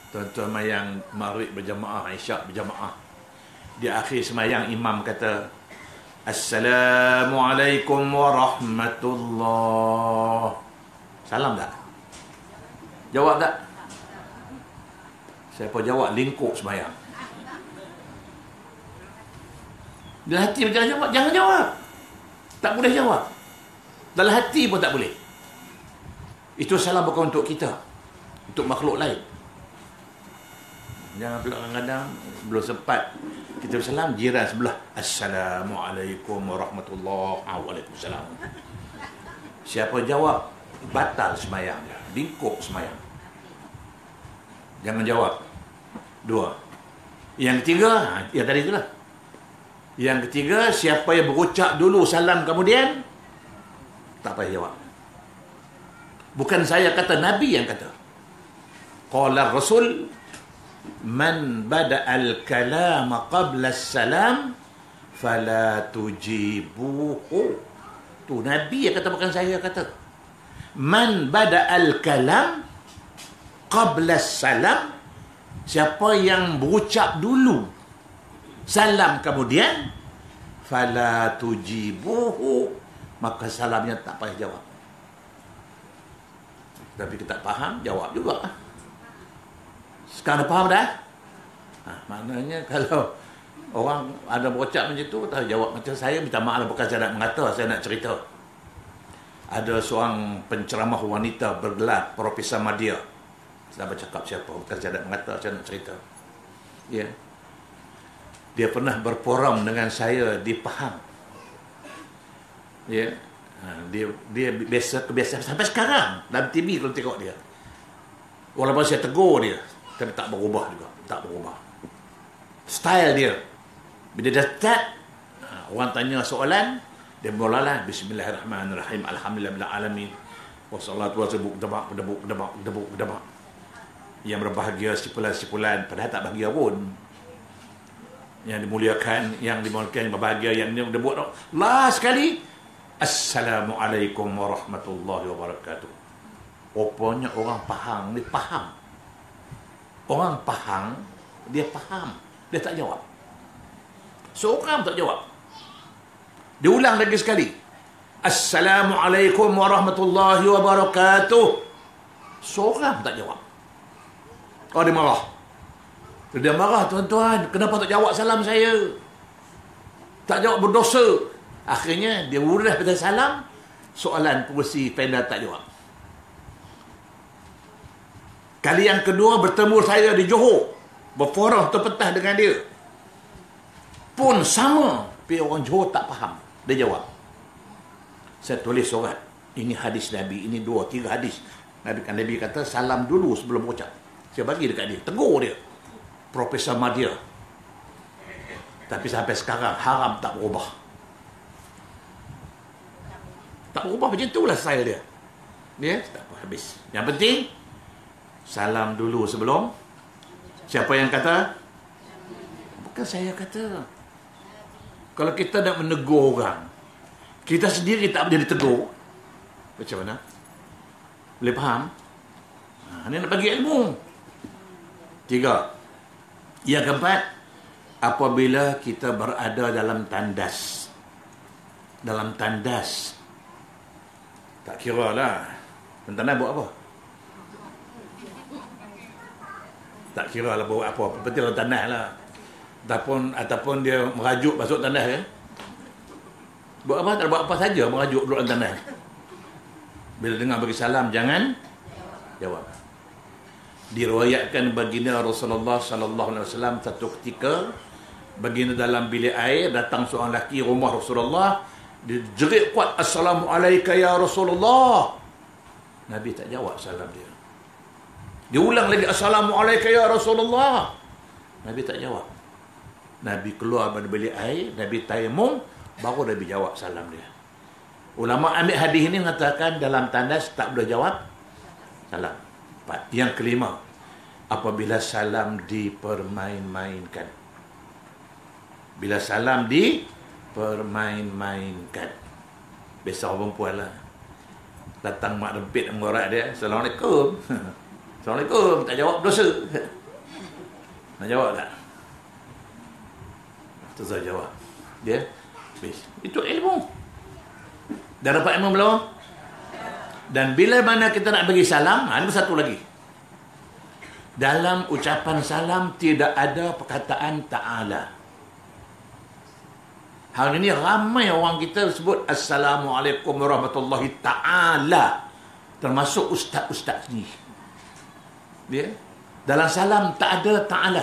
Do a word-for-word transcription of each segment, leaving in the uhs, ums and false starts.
Tuan-tuan mayang maghrib berjamaah, isyak berjamaah. Di akhir semayang imam kata, Assalamualaikum warahmatullah. Salam tak? Jawab tak? Siapa jawab lingkup semayang. Dalam hati jangan jawab, jangan jawab. Tak boleh jawab. Dalam hati pun tak boleh. Itu salam bukan untuk kita, untuk makhluk lain. Jangan pula kadang-kadang belum sempat kita bersalam, jiran sebelah, Assalamualaikum warahmatullahi wabarakatuh. Waalaikumsalam. Siapa jawab, batal semayang dia, lingkup semayang. Jangan jawab. Dua. Yang ketiga, yang tadi itulah. Yang ketiga, siapa yang berucap dulu salam kemudian, tak payah jawab. Bukan saya kata, Nabi yang kata. Qala Rasul, Man bada'al kalama qabla salam fala tujibuhu. Tu Nabi yang kata, bukan saya kata. Man bada'al kalam qabla salam, siapa yang berucap dulu salam kemudian, fala tujibuhu, maka salamnya tak payah jawab. Tapi kita tak faham, jawab juga. Sekarang dah faham dah? Ha, maknanya kalau orang ada berucap macam tu, tak jawab. Macam saya, minta maaf, bukan saya nak mengata, saya nak cerita. Ada seorang penceramah wanita bergelar Profesor Madya. Saya bercakap siapa, bukan saya nak mengata, saya nak cerita. Ya. Dia pernah berforum dengan saya di Pahang. Ya. Ha, dia dia biasa kebiasaan sampai sekarang dalam T V kalau tengok dia. Walaupun saya tegur dia, tapi tak berubah juga, tak berubah. Style dia. Bila dia start, orang tanya soalan, dia mulalah Bismillahirrahmanirrahim, Alhamdulillahil alamin, wassalatu wassalamu debak debuk debak debuk debak. Yang berbahagia sipulan-sipulan, padahal tak bahagia pun. Yang dimuliakan, yang dimuliakan, yang berbahagia, yang dia buat last sekali, Assalamualaikum warahmatullahi wabarakatuh. Rupanya orang Pahang ni faham. Orang Pahang, dia faham. Dia tak jawab. Seorang tak jawab. Dia ulang lagi sekali. Assalamualaikum warahmatullahi wabarakatuh. Seorang tak jawab. Oh, dia marah. Dia marah, tuan-tuan, kenapa tak jawab salam saya? Tak jawab, berdosa. Akhirnya, dia urah pada salam, soalan pengurusi panel tak jawab. Kali yang kedua bertemu saya di Johor, berforum terpetah dengan dia, pun sama, tapi orang Johor tak faham. Dia jawab. Saya tulis surat, ini hadis Nabi, ini dua, tiga hadis. Nabi, kan Nabi kata salam dulu sebelum ucap. Saya bagi dekat dia, tegur dia, Profesor Madya. Tapi sampai sekarang haram tak berubah. Tak berubah, macam itulah style dia. Dia tak apa, habis. Yang penting salam dulu sebelum. Siapa yang kata? Bukan saya kata. Kalau kita nak menegur orang, kita sendiri tak boleh ditegur, macam mana? Boleh faham? Ha, ini nak bagi ilmu. Tiga. Yang keempat, apabila kita berada dalam tandas. Dalam tandas. Tak kira lah. Tandas buat apa? Tak kira lah buat apa. Penting dalam tandas lah. Ataupun, ataupun dia merajuk masuk tandas kan? Buat apa? Tak buat apa saja merajuk duduk dalam tandas. Bila dengar bagi salam, jangan jawab. Diriwayatkan baginda Rasulullah sallallahu alaihi wasallam satu ketika baginda dalam bilik air, datang seorang lelaki rumah Rasulullah, dia jerit kuat, Assalamualaikum ya Rasulullah. Nabi tak jawab salam dia. Dia ulang lagi, Assalamualaikum ya Rasulullah. Nabi tak jawab. Nabi keluar dari bilik air, Nabi tayamum, baru Nabi jawab salam dia. Ulama ambil hadis ini mengatakan dalam tandas tak boleh jawab salam. Yang kelima, apabila salam dipermain-mainkan. Bila salam dipermain-mainkan. Biasa orang perempuan lah. Datang mak rempit mengorak dia, Assalamualaikum. Assalamualaikum, tak jawab dosa. Nak jawab tak? Tu saya jawab. Dia habis. Itu ilmu. Dah dapat ilmu belum? Dan bila mana kita nak bagi salam, ada satu lagi. Dalam ucapan salam tidak ada perkataan ta'ala. Hari ini ramai orang kita sebut Assalamualaikum warahmatullahi ta'ala. Termasuk ustaz-ustaz ni. Dia dalam salam tak ada ta'ala.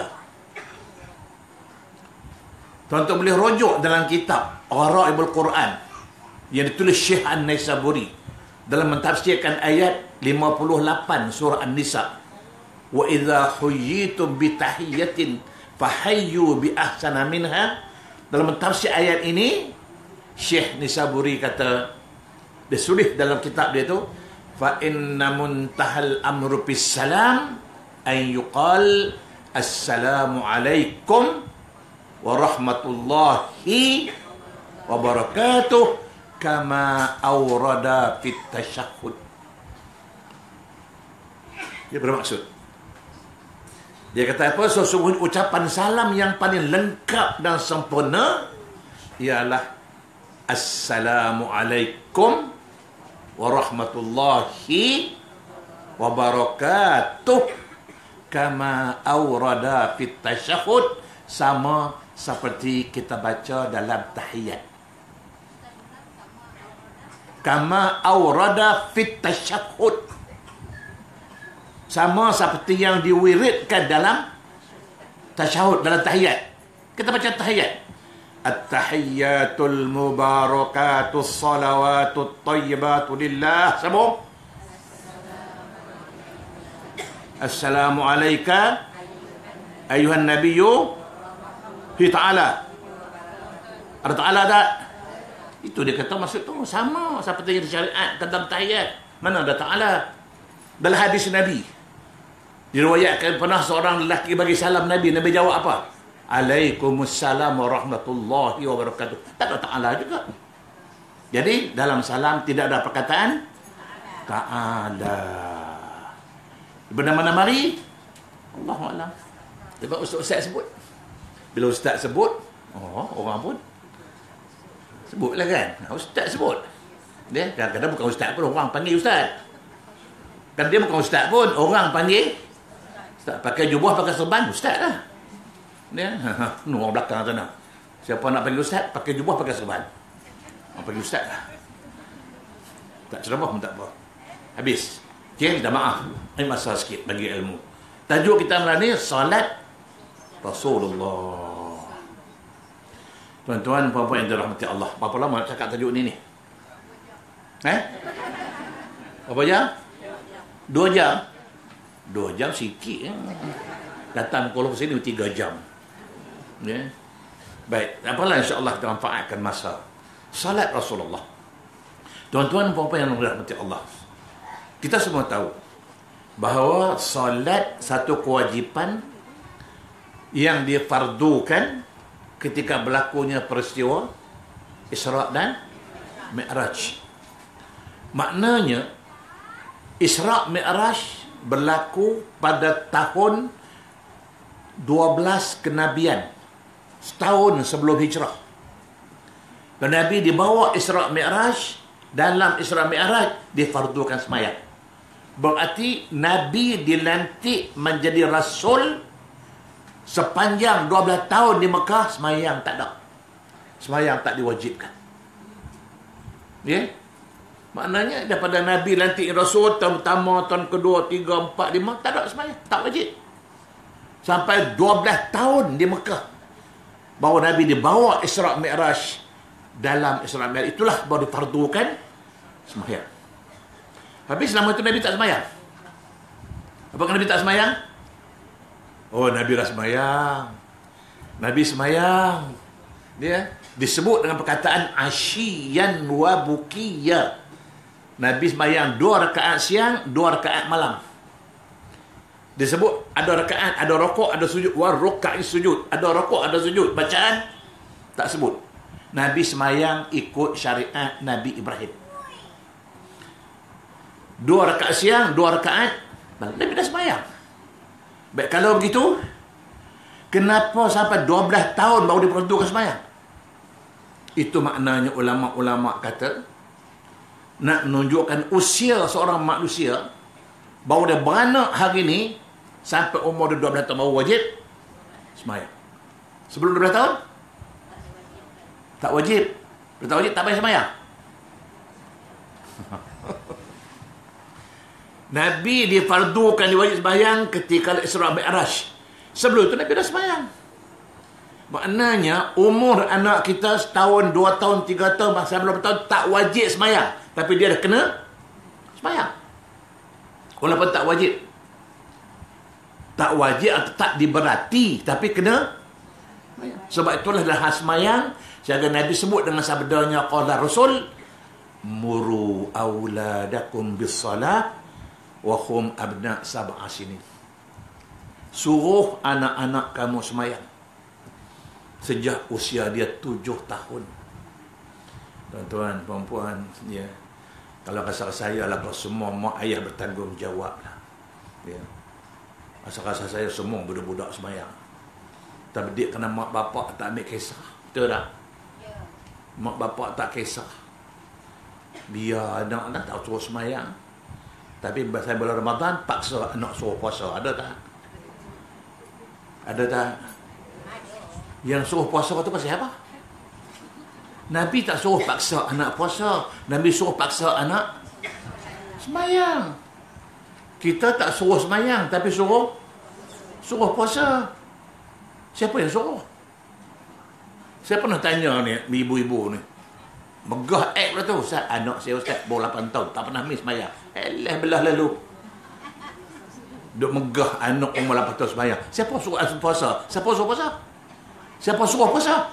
Tuan-tuan boleh rujuk dalam kitab Gharaibul Quran yang ditulis Syekh An-Naisaburi dalam mentafsirkan ayat lima puluh lapan surah An-Nisa. Wa idza huyyitum bi tahiyyatin fahayyu bi ahsana minha. Dalam mentafsir ayat ini, Syekh Nisaburi kata, dia tulis dalam kitab dia tu, fa inna muntahal amru bis salam an yuqal assalamu alaikum wa rahmatullahi wa barakatuh kama awrada fit tasyahhud. Dia bermaksud, dia kata apa? Sesungguhnya ucapan salam yang paling lengkap dan sempurna ialah Assalamualaikum warahmatullahi wabarakatuh kama awrada fit tasyahhud, sama seperti kita baca dalam tahiyat. Kama awrada fit tasyahhud, sama seperti yang diwiridkan dalam tasyahud, dalam tahiyat. Kita baca tahiyat. At-tahiyyatul mubarakatus salawatut tayyibatu lillah. Sambung. Assalamu alayka ayuhan nabiyyu fi ta'ala. Ada ta'ala tak? Itu dia kata maksud tu sama seperti yang disyariatkan dalam tahiyat. Mana ada ta'ala? Dalam hadis Nabi diriwayatkan pernah seorang lelaki bagi salam Nabi. Nabi jawab apa? Alaikumussalam warahmatullahi wabarakatuh. Tak ada ta'ala juga. Jadi dalam salam tidak ada perkataan ta'ala. Benda-benda mari Allahu'alam. Sebab ustaz-ustaz sebut. Bila ustaz sebut, oh, orang pun sebutlah kan. Ustaz sebut. Dia kadang-kadang bukan ustaz pun, orang panggil ustaz. Kan dia bukan ustaz pun, orang panggil ustaz. Pakai jubah, pakai serban, ustaz lah. Dia, nu orang belakang sana. Siapa nak panggil ustaz, pakai jubah, pakai serban. Orang panggil ustaz lah. Tak ceramah pun tak apa. Habis. Okay, minta maaf. Ini masalah sikit bagi ilmu. Tajuk kita malam ni, salat Rasulullah. Tuan-tuan, puan-puan yang dirahmati Allah. Berapa lama nak cakap tajuk ni ni? Eh? Berapa jam? Dua jam? Dua jam sikit. Eh? Datang kalau ke sini tiga jam. Ya? Baik. Apalah insyaAllah kita manfaatkan masa. Salat Rasulullah. Tuan-tuan, puan-puan yang dirahmati Allah. Kita semua tahu bahawa salat satu kewajipan yang difardukan ketika berlakunya peristiwa Isra' dan Mi'raj. Maknanya Isra' Mi'raj berlaku pada tahun dua belas kenabian, setahun sebelum hijrah. Dan Nabi dibawa Isra' Mi'raj, dalam Isra' Mi'raj difardukan semayang. Berarti Nabi dilantik menjadi Rasul sepanjang dua belas tahun di Mekah, semayang tak ada. Semayang tak diwajibkan. Ya? Maknanya daripada Nabi lantik Rasul tahun pertama, tahun kedua, tiga, empat, lima, tak ada semayang. Tak wajib. Sampai dua belas tahun di Mekah, bahawa Nabi dibawa Isra' Mi'raj. Dalam Isra' Mi'raj itulah baru difardukan semayang. Habis selama itu Nabi tak semayang. Apakah Nabi tak semayang? Oh, Nabi dah semayang. Nabi semayang. Dia disebut dengan perkataan asyiyan wa bukiya. Nabi semayang dua rakaat siang, dua rakaat malam. Disebut ada rakaat, ada rokok, ada sujud. Wa ruka'i sujud. Ada rokok, ada sujud. Bacaan tak sebut. Nabi semayang ikut syariat Nabi Ibrahim. Dua rakaat siang, dua rakaat Nabi dah sembahyang. Baik, kalau begitu, kenapa sampai dua belas tahun baru diperuntukkan sembahyang? Itu maknanya ulama-ulama kata, nak menunjukkan usia seorang manusia, baru dia beranak hari ni, sampai umur dia dua belas tahun baru wajib sembahyang. Sebelum dua belas tahun, tak wajib. Dia tak wajib, tak payah sembahyang. Nabi difardukan, diwajib sembahyang ketika Isra Mi'raj. Sebelum itu Nabi dah sembahyang. Maknanya umur anak kita setahun, dua tahun, tiga tahun, masa belum tahun tak wajib sembahyang, tapi dia dah kena sembahyang. Walaupun tak wajib. Tak wajib atau tak diberati, tapi kena sembahyang. Sebab itulah dalam sembahyang, jaga Nabi sebut dengan sabdanya qala Rasul, muru auladakum bis-salah wa hum abna sab'a sinin. Suruh anak-anak kamu sembahyang sejak usia dia tujuh tahun. Tuan-tuan, puan-puan, ya. Kalau rasa saya lah, kalau semua mak ayah bertanggungjawab lah. Ya. Rasa-rasa saya semua budak-budak sembahyang. Tapi dia kena mak bapak tak ambil kisah. Betul tak? Ya. Mak bapak tak kisah. Biar anak-anak tak suruh sembahyang. Tapi saya bulan Ramadan, paksa anak suruh puasa. Ada tak? Ada tak? Yang suruh puasa tu pasal apa? Nabi tak suruh paksa anak puasa. Nabi suruh paksa anak sembahyang. Kita tak suruh sembahyang, tapi suruh suruh puasa. Siapa yang suruh? Saya pernah tanya ni, ibu-ibu ni. Megah act lah tu. Ustaz, anak saya Ustaz, baru lapan tahun, tak pernah miss sembahyang. Elah belah lalu. Duk megah anak umur lapan tahun sembahyang. Siapa suruh puasa? Siapa suruh puasa? Siapa suruh puasa?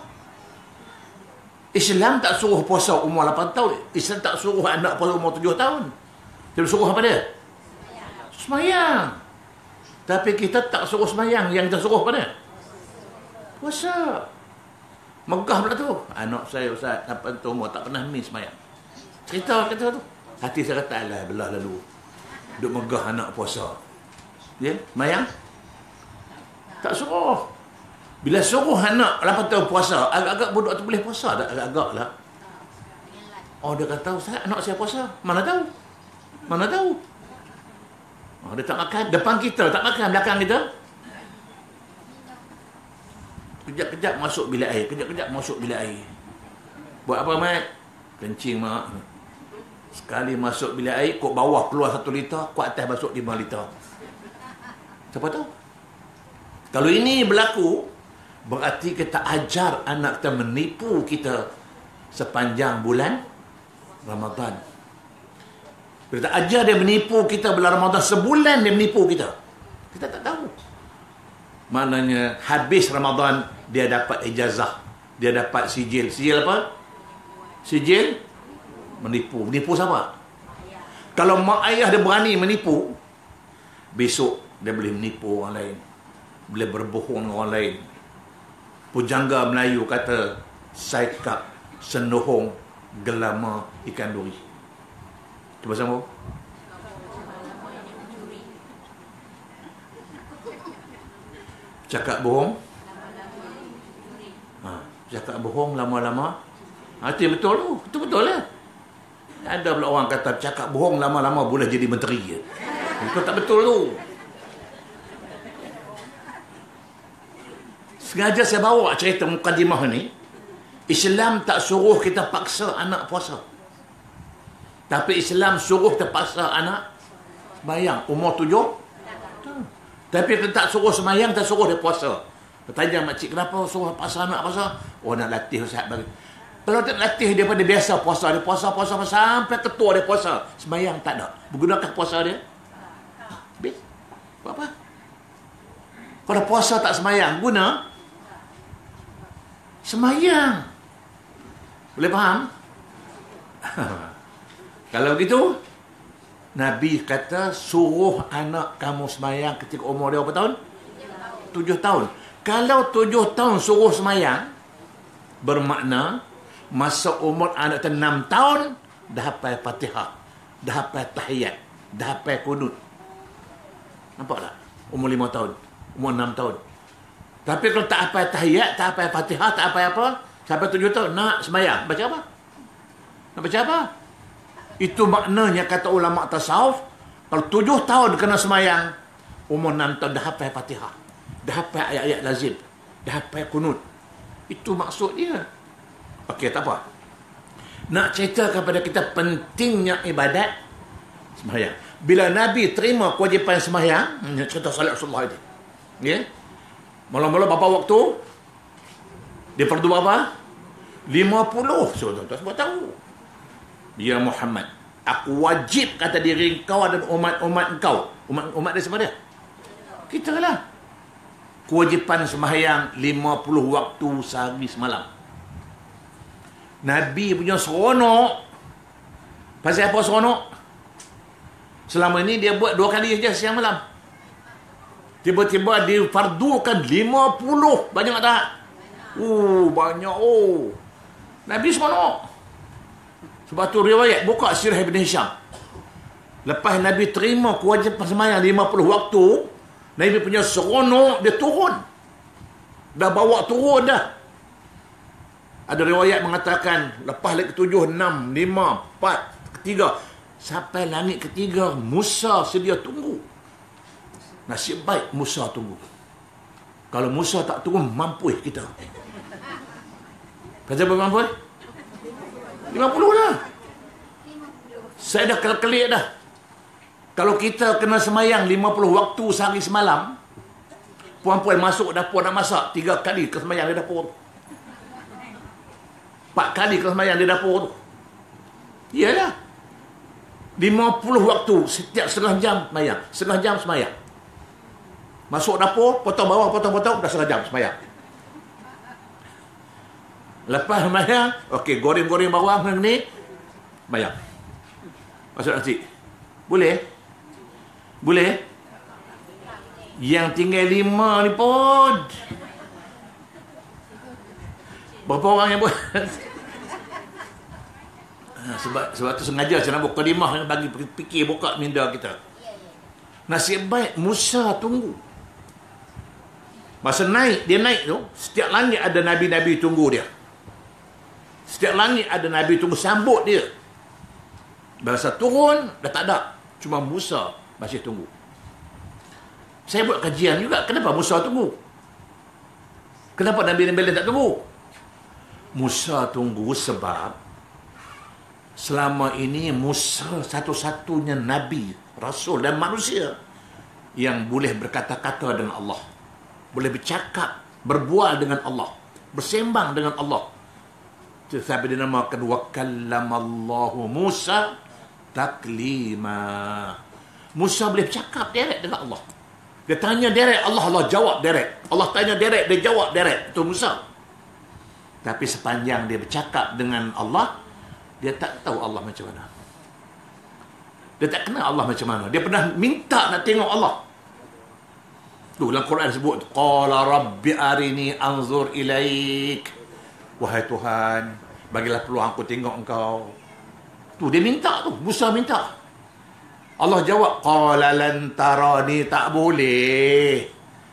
Islam tak suruh puasa umur lapan tahun. Islam tak suruh anak puasa umur tujuh tahun. Dia suruh apa dia? Sembahyang. Tapi kita tak suruh sembahyang. Yang kita suruh apa dia? Puasa. Megah pula tu. Anak saya Ustaz, lapan tahun umur, tak pernah miss sembahyang. Cerita kata tu. Hati saya kata, alah belah lalu. Duk megah anak puasa. Ya, sembahyang? Tak suruh. Bila suruh anak lapan tahun puasa, agak-agak budak tu boleh puasa tak? Agak-agak lah. Oh, dia kata, Ustaz, anak saya puasa. Mana tahu? Mana tahu? Oh, dia tak makan. Depan kita, tak makan. Belakang kita. Kejap-kejap masuk bilik air. Kejap-kejap masuk bilik air. Buat apa, Mat? Kencing, Mak. Sekali masuk bilik air, kok bawah keluar satu liter, kok atas masuk lima liter. Siapa tahu? Kalau ini berlaku, berarti kita ajar anak kita menipu kita sepanjang bulan Ramadan. Kita ajar dia menipu kita bulan Ramadan, sebulan dia menipu kita. Kita tak tahu. Maknanya habis Ramadan dia dapat ijazah, dia dapat sijil. Sijil apa? Sijil menipu. Menipu siapa? Kalau mak ayah dia berani menipu, besok dia boleh menipu orang lain, boleh berbohong dengan orang lain. Pujangga Melayu kata, saikap senohong gelama ikan duri. Cuba sambung. Cakap bohong. Ha, cakap bohong lama-lama. Ha, itu betul tu. Itu betul lah. Ada pula orang kata, cakap bohong lama-lama boleh jadi menteri. Itu tak betul tu. Sengaja saya bawa cerita mukadimah ni. Islam tak suruh kita paksa anak puasa. Tapi Islam suruh kita paksa anak sembahyang umur tujuh. Tapi kita tak suruh sembahyang, tak suruh dia puasa. Tanya makcik, kenapa suruh paksa anak puasa? Oh, nak latih Ustaz bagi. Kalau tak latih dia pada biasa puasa, dia puasa, puasa, puasa sampai ketua dia puasa. Sembahyang tak ada. Bergunakah puasa dia? Habis. Buat apa? Kalau puasa tak sembahyang, guna? Sembahyang. Boleh faham? Kalau begitu, Nabi kata suruh anak kamu sembahyang ketika umur dia berapa tahun? Tujuh tahun. Kalau tujuh tahun suruh sembahyang, bermakna masa umur anak kita enam tahun, dah hafal Fatihah, dah hafal tahiyat, dah hafal kunut. Nampak tak? Umur lima tahun, umur enam tahun. Tapi kalau tak hafal tahiyat, tak hafal Fatihah, tak hafal apa, sampai tujuh tahun nak sembahyang, baca apa? Nak baca apa? Itu maknanya kata ulama tasawuf, kalau tujuh tahun kena sembahyang, umur enam tahun dah hafal Fatihah, dah hafal ayat-ayat lazim, dah hafal kunut. Itu maksud dia. Okey, tak apa. Nak cerita kepada kita pentingnya ibadat sembahyang. Bila Nabi terima kewajipan sembahyang, cerita salat Rasulullah ini. Ya. Mula-mula berapa waktu? Dia fardu berapa? lima puluh. So, tuan-tuan semua tahu. Ya Muhammad, aku wajib kata diri engkau dan umat-umat engkau. Umat-umat dia siapa dia? Kita lah. Kewajipan sembahyang lima puluh waktu sehari semalam. Nabi punya seronok. Pasal apa seronok? Selama ini dia buat dua kali saja siang malam. Tiba-tiba dia fardukan lima puluh. Banyak tak? Oh, banyak. Oh. Nabi seronok. Sebab tu riwayat buka Sirah Ibn Hisham. Lepas Nabi terima kewajipan sembahyang lima puluh waktu, Nabi punya seronok, dia turun. Dah bawa turun dah. Ada riwayat mengatakan lepas langit ketujuh, enam, lima, empat, ketiga, sampai langit ketiga Musa sedia tunggu. Nasib baik Musa tunggu. Kalau Musa tak tunggu, mampu kita. Kata berapa mampu? lima puluh lah. Saya dah kelik dah. Kalau kita kena semayang lima puluh waktu sehari semalam, puan-puan masuk dapur nak masak, tiga kali ke semayang di dapur tu. Empat kali ke semayang di dapur tu. Iyalah. lima puluh waktu, setiap setengah jam semayang. Setengah jam semayang. Masuk dapur, potong bawah, potong-potong, dah setengah jam semayang. Lepas semayang, okey, goreng-goreng bawang ni, semayang. Masuk nasi. Boleh? Boleh? Yang tinggal lima ni pun. Berapa orang yang buat? sebab sebab tu sengaja saya nak buka limah bagi fikir buka minda kita. Nasib baik Musa tunggu. Masa naik, dia naik tu, setiap langit ada nabi-nabi tunggu dia. Setiap langit ada nabi tunggu sambut dia. Bahasa turun dah tak ada, cuma Musa masih tunggu. Saya buat kajian juga, kenapa Musa tunggu? Kenapa nabi-nabi lain tak tunggu? Musa tunggu sebab selama ini Musa satu-satunya nabi, rasul dan manusia yang boleh berkata-kata dengan Allah, boleh bercakap, berbual dengan Allah, bersembang dengan Allah. Sampai dinamakan wa kallamallahu Musa taklima. Musa boleh bercakap direct dengan Allah. Dia tanya direct, Allah Allah jawab direct. Allah tanya direct, dia jawab direct. Itu Musa. Tapi sepanjang dia bercakap dengan Allah, dia tak tahu Allah macam mana. Dia tak kenal Allah macam mana. Dia pernah minta nak tengok Allah. Tu dalam Quran sebut, qala rabbi arini anzur ilaik. Wahai Tuhan, bagilah peluang aku tengok engkau. Tu dia minta tu, Musa minta. Allah jawab, qala lan tarani, tak boleh.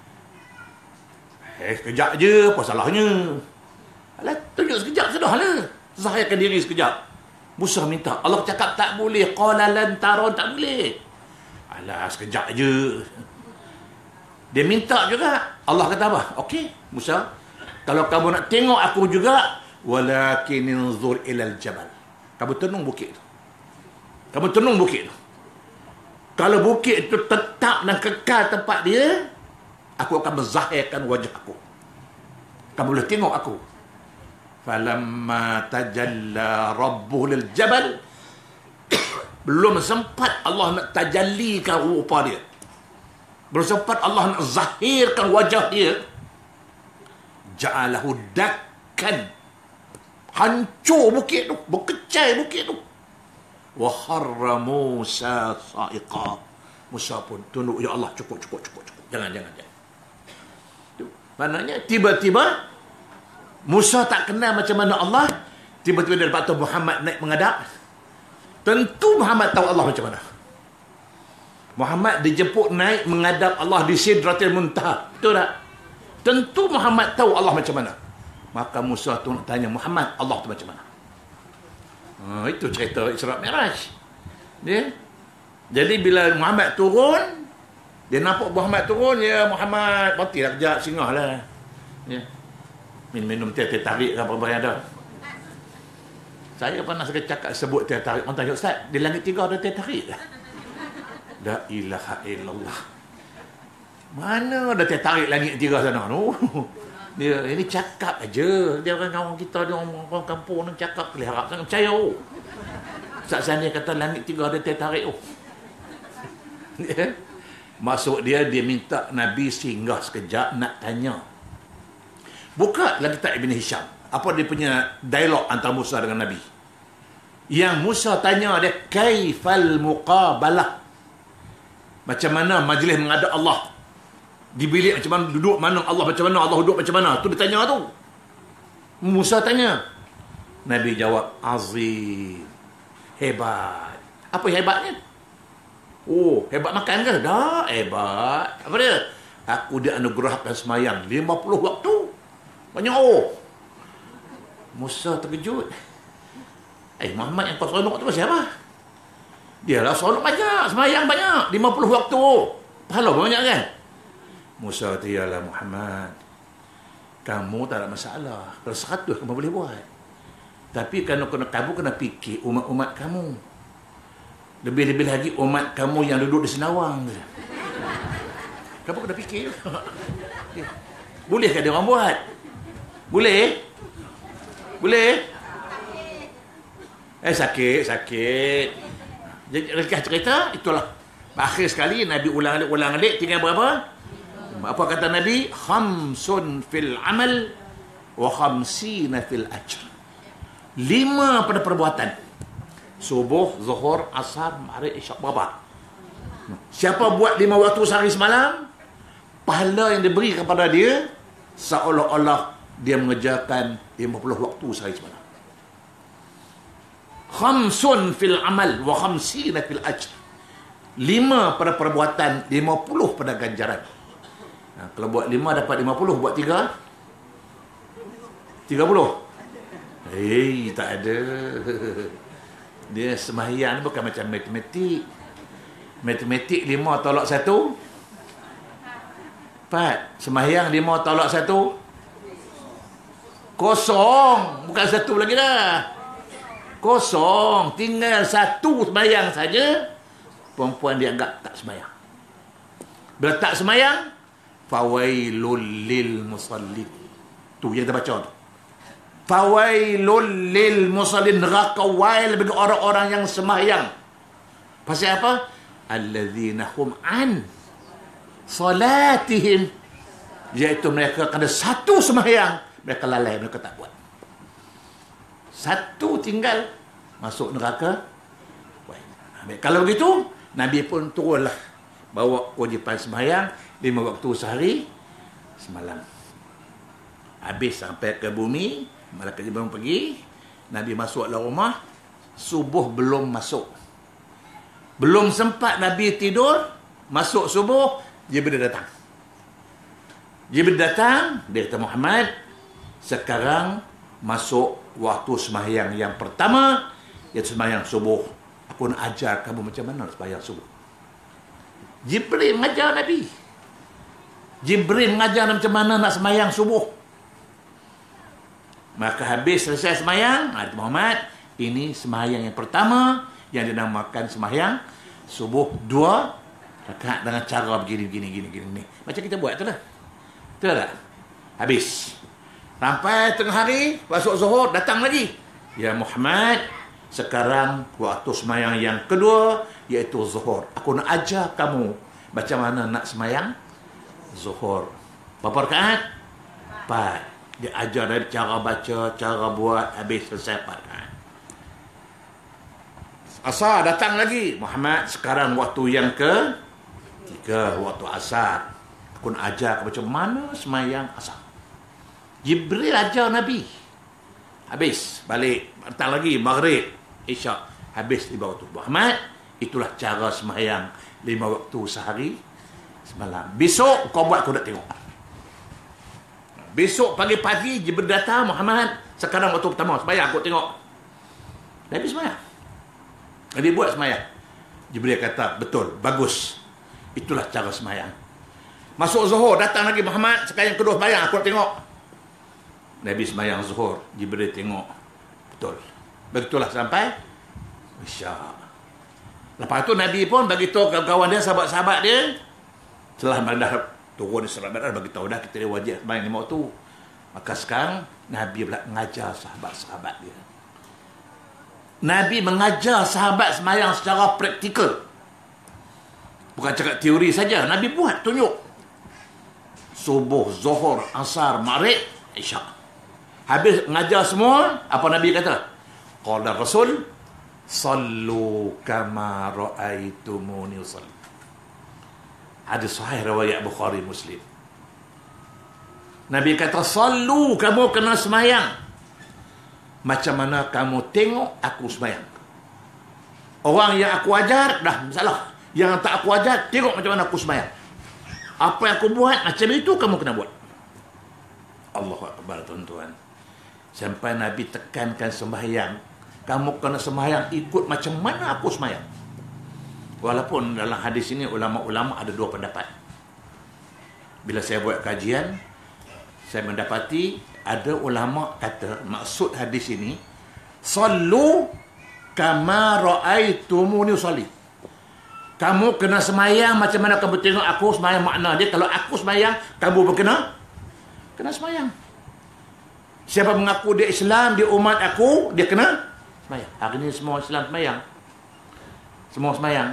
Eh, sekejap je, apa salahnya? Alah, tunjuk sekejap sudahlah. Zahirkan diri sekejap. Musa minta. Allah cakap tak boleh. Qala lan taron, tak boleh. Alah, sekejap je. Dia minta juga. Allah kata apa? Okey, Musa, kalau kamu nak tengok aku juga, walakin inzur ilal jabal. Kamu tenung bukit tu. Kamu tenung bukit tu. Kalau bukit itu tetap dan kekal tempat dia, aku akan menzahirkan wajah aku. Kamu boleh tengok aku. Falamma tajalla rabbuhu lil jabal, belum sempat Allah nak tajallikan rupa dia, belum sempat Allah nak zahirkan wajah dia, ja'alahu dakkan, hancur bukit tu, berkecai bukit tu. Wa kharra Musa sa'iqa. Musa pun tunduk, ya Allah, cukup cukup cukup cukup. Jangan jangan jangan. Tu maknanya tiba-tiba Musa tak kenal macam mana Allah, tiba-tiba dia dapat tahu Muhammad naik menghadap. Tentu Muhammad tahu Allah macam mana. Muhammad dijemput naik menghadap Allah di Sidratil Muntaha. Betul tak? Tentu Muhammad tahu Allah macam mana. Maka Musa tu nak tanya Muhammad, Allah tu macam mana? Ha, itu cerita Isra Mi'raj. Dia. Jadi bila Muhammad turun, dia nampak Muhammad turun, ya Muhammad, berhentilah kejap, singgah lah. Ya. Minum-minum teh, teh tarik ke apa-apa yang ada. Saya pernah sekali cakap sebut teh tarik. Orang tanya, Ustaz, di langit tiga ada teh tarik tak? La ilaha illallah. Mana ada teh tarik langit tiga sana? No. Dia ini cakap aja. Dia orang kawan kita, dia orang, orang kampung ni cakap, boleh harap sangat percaya. Oh. Ustaz Sani kata langit tiga ada teh tarik. Oh. Ya. Maksud dia, dia minta Nabi singgah sekejap nak tanya. Buka dalam kitab Ibn Hisham. Apa dia punya dialog antara Musa dengan Nabi. Yang Musa tanya dia, kaifal muqabalah. Macam mana majlis menghadap Allah. Di bilik macam mana, duduk mana Allah macam mana, Allah duduk macam mana. Tu dia tanya tu. Musa tanya. Nabi jawab, azim. Hebat. Apa hebatnya? Oh, hebat makan ke? Dah, hebat. Apa dia? Aku dianugerahkan semayang lima puluh waktu. Banyak oh. Musa terkejut. Eh, Muhammad yang kau seronok tu siapa? Dia lah seronok banyak, semayang banyak, lima puluh waktu. Pahala banyak kan? Musa kata, yalah Muhammad, kamu tak ada masalah. Kalau seratus kamu boleh buat. Tapi kalau kamu kena fikir umat-umat kamu. Lebih-lebih lagi umat kamu yang duduk di Senawang. Kamu kena fikir. Bolehkah dia orang buat? Boleh? Boleh? Eh, sakit, sakit. Jadi, ringkas cerita, itulah. Akhir sekali, Nabi ulang-alik, ulang-alik, tinggal berapa? Apa kata Nabi? Khamsun fil amal, wa khamsina fil ajr. Lima pada perbuatan. Subuh, zuhur, asar, maghrib, isyak, berapa? Siapa buat lima waktu sehari semalam, pahala yang diberi kepada dia, seolah-olah dia mengerjakan lima puluh waktu sehari semalam. Khamsun fil amal wa khamsina fil ajr. Lima pada perbuatan, lima puluh pada ganjaran. Nah, kalau buat lima dapat lima puluh, buat tiga tiga puluh. Hei, tak ada. Dia sembahyang bukan macam matematik. Matematik lima tolak satu empat. Sembahyang lima tolak satu kosong. Bukan satu lagi dah. Kosong. Tinggal satu sembahyang saja. Perempuan dianggap tak sembahyang. Bila tak sembahyang, fawailul lil musallin. Tu yang kita baca tu. Fawailul lil musallin. Neraka wail bagi orang-orang yang sembahyang. Pasal apa? Alladzina hum an salatihim. Iaitu mereka kena satu sembahyang, mereka lalai, mereka tak buat. Satu tinggal, masuk neraka. Kalau begitu, Nabi pun turunlah, bawa kewajipan sembahyang lima waktu sehari semalam. Habis sampai ke bumi, malaikat Jibril pergi, Nabi masuk dalam rumah, subuh belum masuk. Belum sempat Nabi tidur, masuk subuh, Jibril datang. Jibril datang, dia kata, Muhammad, sekarang masuk waktu sembahyang yang pertama, iaitu sembahyang subuh. Aku nak ajar kamu macam mana nak sembahyang subuh. Jibril mengajar Nabi. Jibril mengajar macam mana nak sembahyang subuh. Maka habis selesai sembahyang, Muhammad, ini sembahyang yang pertama yang dinamakan sembahyang subuh dua rakaat dengan cara begini begini gini gini. Macam kita buat tu lah. Betul tak? Habis. Sampai tengah hari, masuk zuhur, datang lagi. Ya Muhammad, sekarang waktu sembahyang yang kedua, iaitu zuhur. Aku nak ajar kamu macam mana nak sembahyang zuhur. Berapa rakaat? Empat. Dia ajar dari cara baca, cara buat, habis selesai empat rakaat. Asar datang lagi. Muhammad, sekarang waktu yang ke tiga, waktu asar. Aku nak ajar macam mana sembahyang asar. Jibril ajar Nabi. Habis, balik, datang lagi maghrib, isyak, habis di bawah tu. Muhammad, itulah cara sembahyang Lima waktu sehari semalam. Besok kau buat, kau nak tengok. Besok pagi-pagi Jibril datang, Muhammad, sekarang waktu pertama sembahyang, aku tengok. Nabi sembahyang. Nabi buat sembahyang. Jibril kata, betul, bagus. Itulah cara sembahyang. Masuk Zuhur, datang lagi Muhammad, sekarang yang kedua sembahyang, aku nak tengok. Nabi sembahyang Zuhur, Jibril tengok. Betul. Begitulah sampai Isyak. Lepas tu Nabi pun bagi tahu kawan-kawan dia, sahabat-sahabat dia, setelah dah turun di surat Badar, bagi tahu dah kita dia wajib sembahyang lima waktu. Maka sekarang Nabi pula mengajar sahabat-sahabat dia. Nabi mengajar sahabat sembahyang secara praktikal. Bukan cakap teori saja, Nabi buat, tunjuk. Subuh, Zuhur, Asar, Maghrib, Isyak. Habis mengajar semua, apa Nabi kata? Qala Rasul, sallu kama ra'aitumuni usalli. Hadis sahih riwayat Bukhari Muslim. Nabi kata, sallu, kamu kena sembahyang macam mana kamu tengok aku sembahyang. Orang yang aku ajar dah masalah, yang tak aku ajar tengok macam mana aku sembahyang. Apa yang aku buat macam itu kamu kena buat. Allahu Akbar, tuan-tuan. Sampai Nabi tekankan sembahyang, kamu kena sembahyang ikut macam mana aku sembahyang. Walaupun dalam hadis ini ulama-ulama ada dua pendapat. Bila saya buat kajian, saya mendapati ada ulama kata maksud hadis ini, sallu kama ra'aitumuni usalli. Kamu kena sembahyang macam mana kamu tengok aku sembahyang. Makna dia, kalau aku sembahyang, kamu pun kena kena sembahyang. Siapa mengaku dia Islam, dia umat aku, dia kena sembahyang. Hari ini semua Islam sembahyang. Semua sembahyang.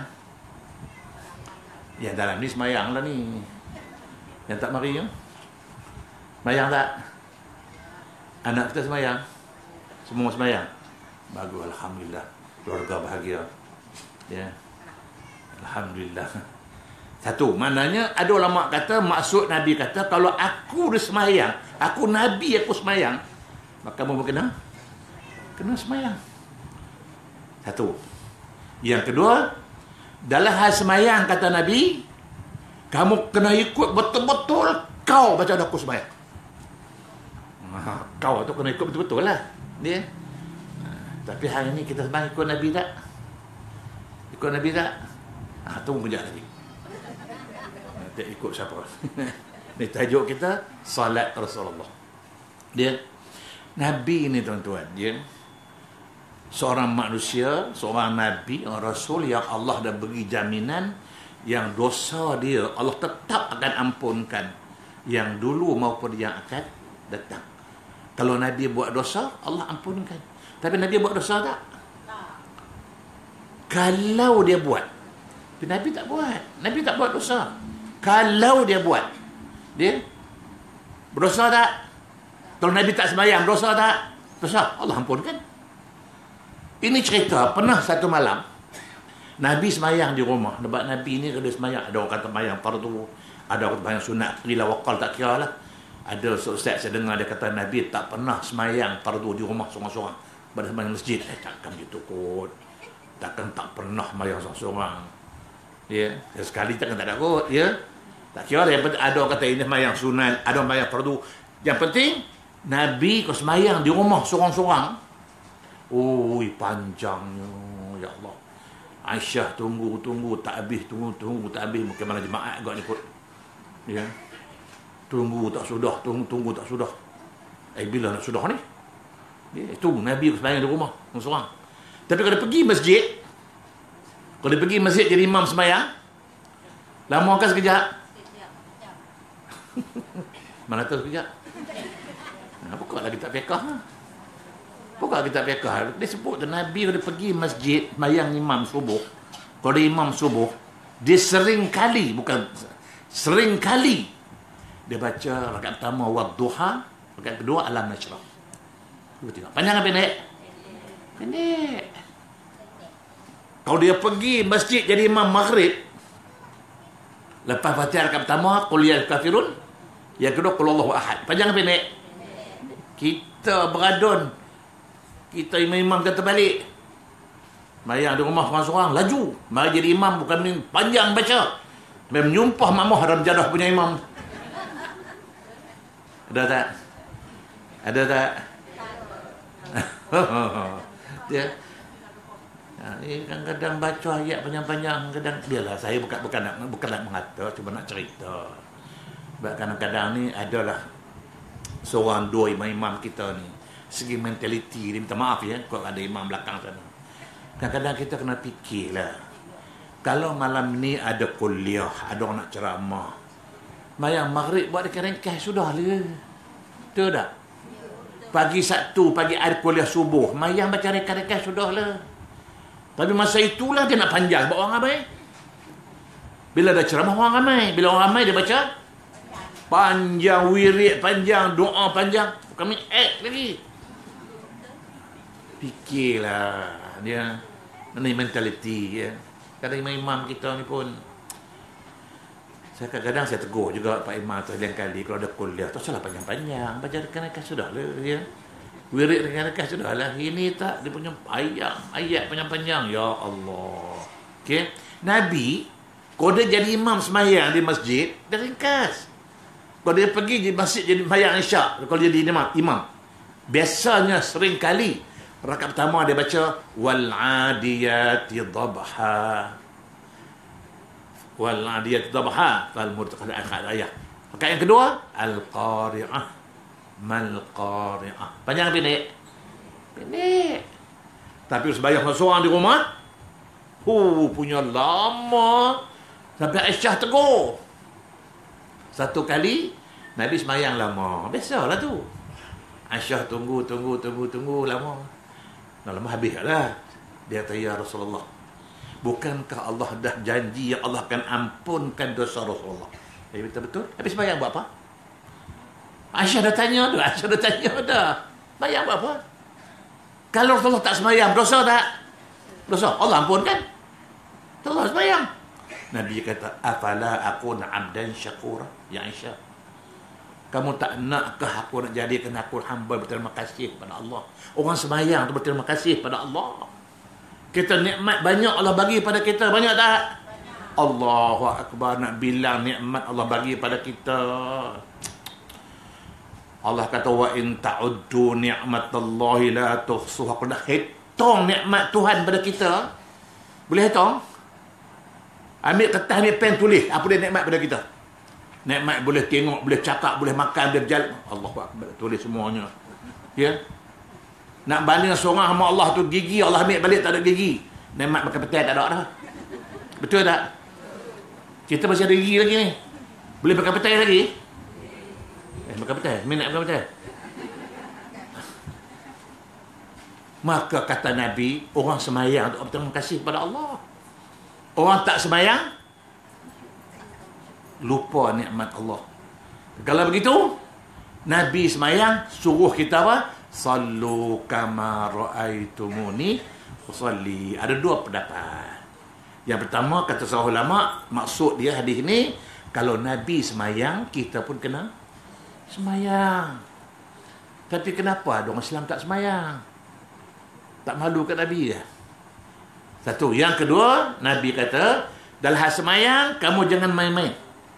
Yang dalam ni sembahyang lah ni. Yang tak mari ya? Sembahyang tak? Anak kita sembahyang? Semua sembahyang? Bagus, Alhamdulillah. Keluarga bahagia. Ya. Alhamdulillah. Satu, maknanya ada ulama kata, maksud Nabi kata, kalau aku dah sembahyang, aku Nabi, aku sembahyang, maka kamu kena kena sembahyang. Satu. Yang kedua, dalam hal sembahyang kata Nabi, kamu kena ikut betul-betul kau baca aku sembahyang. Ha, kau tu kena ikut betul-betul lah dia. Ha, tapi hari ni kita sembahyang ikut Nabi tak? Ikut Nabi tak? Ha, tunggu kejap lagi. Tak ikut siapa. Ni tajuk kita salat Rasulullah. Dia Nabi ni tuan-tuan, dia seorang manusia, seorang Nabi, seorang Rasul yang Allah dah beri jaminan yang dosa dia Allah tetap akan ampunkan, yang dulu maupun yang akan datang. Kalau Nabi buat dosa, Allah ampunkan. Tapi Nabi buat dosa tak? Kalau dia buat, tapi Nabi tak buat. Nabi tak buat dosa. Kalau dia buat, dia berdosa tak? Kalau Nabi tak sembahyang, berdosa tak? Dosa, Allah ampunkan. Ini cerita, pernah satu malam Nabi sembahyang di rumah. Sebab Nabi ni kalau sembahyang, ada orang kata sembahyang fardu, ada orang kata sembahyang sunat, qila waqal, tak kira lah. Ada ustaz saya dengar dia kata Nabi tak pernah sembahyang fardu di rumah seorang-seorang, pada sembahyang masjid. Eh, takkan gitu kot. Takkan tak pernah sembahyang seorang-seorang. Ya, yeah. Sekali takkan tak ada kot, ya. Yeah. Tak kira lah, yang penting ada orang kata ini sembahyang sunat, ada orang sembahyang fardu. Yang penting Nabi kalau sembahyang di rumah seorang-seorang, oi panjangnya, ya Allah. Aisyah tunggu tunggu tak habis, tunggu tunggu tak habis, mungkin mana jemaat agak ni kot. Ya. Tunggu tak sudah, tunggu tunggu tak sudah. Eh, bila nak sudah ni? Ya, itu Nabi sembahyang di rumah seorang. Tapi kalau dia pergi masjid, kalau dia pergi masjid jadi imam sembahyang, lama kan sekejap? Mana tahu sekejap? Nah, buka lagi tak fiqah. Buka kita fiqah. Dia sebut Nabi kalau dia pergi masjid sembahyang imam subuh, kalau dia imam subuh, dia sering kali, bukan sering kali, dia baca rakaat pertama wadduha, rakaat kedua alam nashrah. Cuba tengok. Panjang apa pendek? Pendek. Kalau dia pergi masjid jadi imam maghrib, lepas baca rakaat pertama qul ya kafirun, yang kedua qul Allahu ahad. Panjang apa pendek? Kita beradun, kita imam-imam kata balik. Mayang di rumah seorang-seorang, laju. Mari jadi imam, bukan ni panjang baca. Menyumpah makmum haram jadah punya imam. Ada tak? Ada tak? Dia ha, eh, kadang-kadang baca ayat panjang-panjang, kadang biarlah saya bukan bukan nak bukan nak mengata, cuma nak cerita. Sebab kadang-kadang ni adalah seorang dua imam-imam kita ni, segi mentaliti dia, minta maaf ya kalau ada imam belakang sana. Kadang-kadang kita kena fikirlah, kalau malam ni ada kuliah, ada orang nak ceramah, mayang maghrib buat dekat ringkas sudah lah. Betul tak? Pagi Sabtu, pagi ada kuliah subuh, mayang baca ringkas-ringkas sudah lah. Tapi masa itulah dia nak panjang buat orang ramai. Bila ada ceramah orang ramai, bila orang ramai dia baca panjang, wirid panjang, doa panjang, kami act lagi. Fikirlah dia, ini mentaliti ya. Kadang imam-imam kita ni pun, saya kadang-kadang saya tegur juga Pak Imam tu lain kali kalau ada kuliah, tak salah panjang-panjang, baca rekan-rekan sudah lah ya. Wirid rekan-rekan sudah lah. Ini tak, dia punya ayat, ayat panjang-panjang. Ya Allah. Okey. Nabi, kalau dia jadi imam semayang di masjid, dia ringkas. Kalau dia pergi di masjid jadi semayang isyak, kalau dia jadi imam, imam. Biasanya sering kali rakaat pertama dia baca wal adiyati dhabha. Wal adiyati dhabha, fal murtaqat ayat. Rakaat yang kedua, al qari'ah. Mal qari'ah. Panjang pendek? Pendek. Tapi sembahyang seorang di rumah, hu punya lama. Sampai Aisyah tegur. Satu kali Nabi sembahyang lama. Biasalah tu. Aisyah tunggu, tunggu, tunggu, tunggu lama. Dah lama habislah. Dia kata, ya Rasulullah, bukankah Allah dah janji yang Allah akan ampunkan dosa Rasulullah? Eh, betul-betul. Habis sembahyang buat apa? Aisyah dah tanya dah. Aisyah dah tanya dah. Sembahyang buat apa? Kalau Rasulullah tak sembahyang, dosa tak? Dosa. Allah ampunkan. Allah sembahyang. Nabi kata, afala akuna abdan syakura? Ya Aisyah, kamu tak nakkah aku nak jadikan aku hamba berterima kasih kepada Allah? Orang sembahyang tu berterima kasih pada Allah. Kita nikmat banyak Allah bagi pada kita. Banyak tak? Banyak. Allahu Akbar. Nak bilang nikmat Allah bagi pada kita. Allah kata, wa in ta'uddu ni'matallahi la tuhsuha. Kalau nak hitung nikmat Tuhan pada kita, boleh hitung? Ambil kertas, ambil pen, tulis apa dia nikmat pada kita. Nikmat boleh tengok, boleh cakap, boleh makan, boleh berjalan. Allahu Akbar, tulis semuanya. Ya. Nak banding seorang sama Allah tu gigi, Allah ambil balik tak ada gigi. Nikmat makan petai tak ada dah. Betul tak? Kita masih ada gigi lagi ni. Boleh makan petai lagi? Eh, makan petai. Minat makan petai. Maka kata Nabi, orang semayang untuk berterima kasih kepada Allah. Orang tak semayang, lupa nikmat Allah. Kalau begitu, Nabi semayang suruh kita apa? Sallu kama ra'aitumuni usalli. Ada dua pendapat. Yang pertama, kata seorang ulama, maksud dia hadis ni, kalau Nabi semayang, kita pun kena semayang. Tapi kenapa ada orang Islam tak semayang? Tak malu kat Nabi ya? Satu. Yang kedua, Nabi kata, dalam hal semayang, kamu jangan main-main.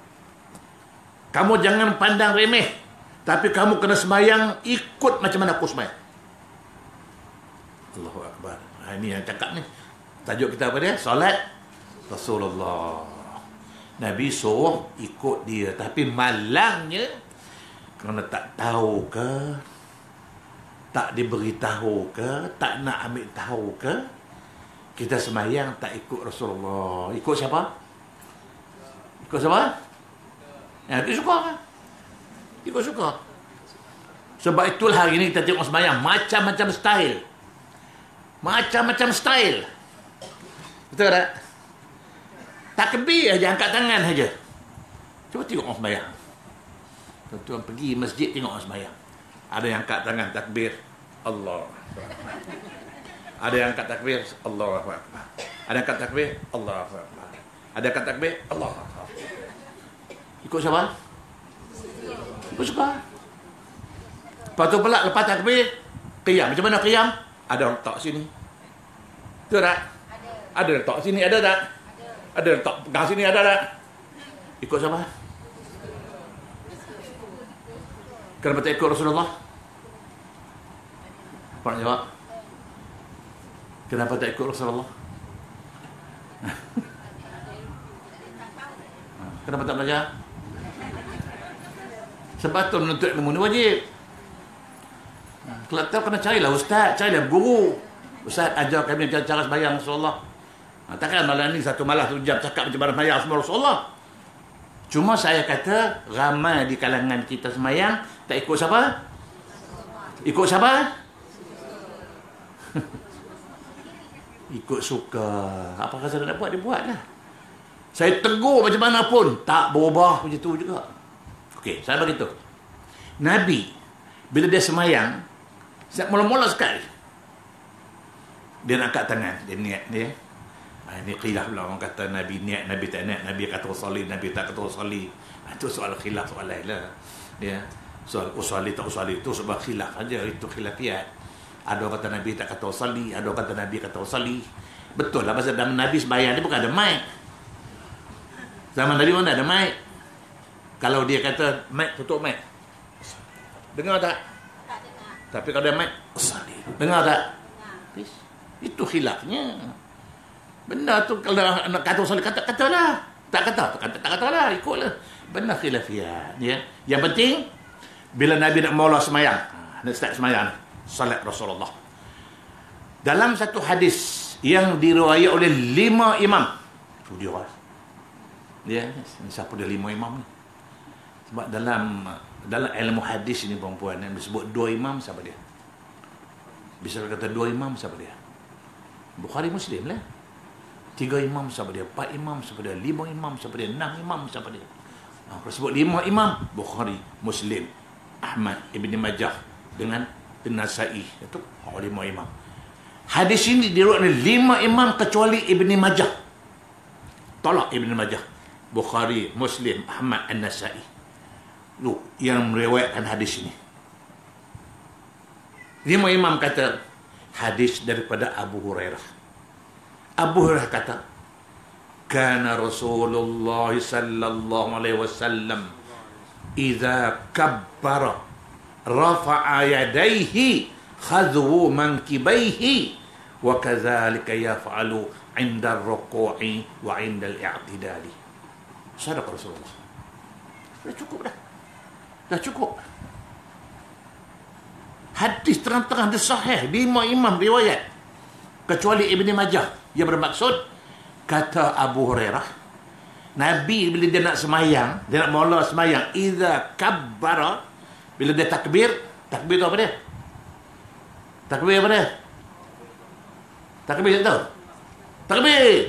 Kamu jangan pandang remeh. Tapi kamu kena semayang ikut macam mana aku semayang. Allahu Akbar. Ha, ini yang cakap ni. Tajuk kita apa dia? Solat Rasulullah. Nabi suruh ikut dia. Tapi malangnya, kerana tak tahu ke, tak diberitahu ke, tak nak ambil tahu ke, kita semayang tak ikut Rasulullah. Ikut siapa? Ikut siapa? Ya, ikut suka kan? Ikut suka. Sebab itulah hari ini kita tengok semayang macam-macam style. Macam-macam style. Betul tak? Takbir aja, angkat tangan saja. Cuba tengok orang semayang. Tuan-tuan pergi masjid tengok orang semayang. Ada yang angkat tangan takbir, Allah. Ada yang angkat takbir, Allahu Akbar. Ada yang angkat takbir, Allahu Akbar. Ada yang angkat takbir, Allahu Akbar. Ikut siapa? Ikut suka. Lepas tu pula lepas takbir, qiyam. Macam mana qiyam? Ada orang letak sini. Betul tak? Ada letak sini, ada tak? Ada letak pegang sini, ada tak? Ikut siapa? Kenapa tak ikut Rasulullah? Apa nak jawab? Kenapa tak ikut Rasulullah? Kenapa tak belajar? Sebab tu menuntut ilmu ni wajib. Kalau tahu kena carilah ustaz, carilah guru. Ustaz ajar kami cara sembahyang Rasulullah. Ha, takkan malam ni satu malam satu jam cakap macam mana sembahyang semua Rasulullah. Cuma saya kata ramai di kalangan kita sembahyang tak ikut siapa? Ikut siapa? Ikut suka. Apa kata nak buat, dia buatlah. Saya tegur macam mana pun tak berubah macam tu juga. Okey, saya beritahu. Nabi bila dia sembahyang, mula-mula sekali dia nak angkat tangan, dia niat dia. Ha, ini khilaf pula orang kata Nabi niat, Nabi tak niat, Nabi kata usalli, Nabi tak kata usalli. Ha, itu soal khilaf, soal lain lah. Dia soal usalli tak usalli itu sebab khilaf saja, itu khilafiat. Ada orang kata Nabi tak kata usalli, ada orang kata Nabi kata usalli. Betul lah, pasal zaman Nabi sembahyang dia bukan ada mic. Zaman Nabi mana ada mic? Kalau dia kata mic, tutup mic. Dengar tak? Tak dengar. Tapi kalau ada mic, usalli. Dengar tak? Dengar. Itu khilafnya. Benda tu kalau nak kata usalli, kata katalah. Tak kata, tak kata tak katalah, ikutlah. Benda khilafiat, ya. Yang penting bila Nabi nak mula sembahyang, nak start sembahyang, salat Rasulullah. Dalam satu hadis yang diriwayat oleh lima imam. Tu dia. Ya, siapa dia lima imam ni? Sebab dalam dalam ilmu hadis ini perempuan yang disebut dua imam, siapa dia? Bisa kata dua imam, siapa dia? Bukhari Muslim lah. Tiga imam, siapa dia? Empat imam, siapa dia? Lima imam, siapa dia? Enam imam, siapa dia? Nah, kalau sebut lima imam, Bukhari, Muslim, Ahmad, Ibn Majah dengan An-Nasai. Itu oh, lima imam. Hadis ini diriwayatkan oleh lima imam kecuali Ibn Majah. Tolak Ibn Majah. Bukhari, Muslim, Ahmad, An-Nasai. Lu yang meriwayatkan hadis ini. Lima imam kata hadis daripada Abu Hurairah. Abu Hurairah kata, kana Rasulullah sallallahu alaihi wasallam idza kabbara rafa'a yadayhi khadhu mankibaihi wa kadzalika yaf'alu 'inda ar-ruku'i wa 'inda al-i'tidali. Sadaq Rasulullah. Dah cukup dah. Dah cukup. Hadis terang-terang dia sahih, lima imam riwayat kecuali Ibn Majah. Yang bermaksud kata Abu Hurairah, Nabi bila dia nak semayang, dia nak mula semayang, idza kabbara, bila dia takbir, takbir tu apa dia? Takbir apa dia? Takbir tak tahu? Takbir.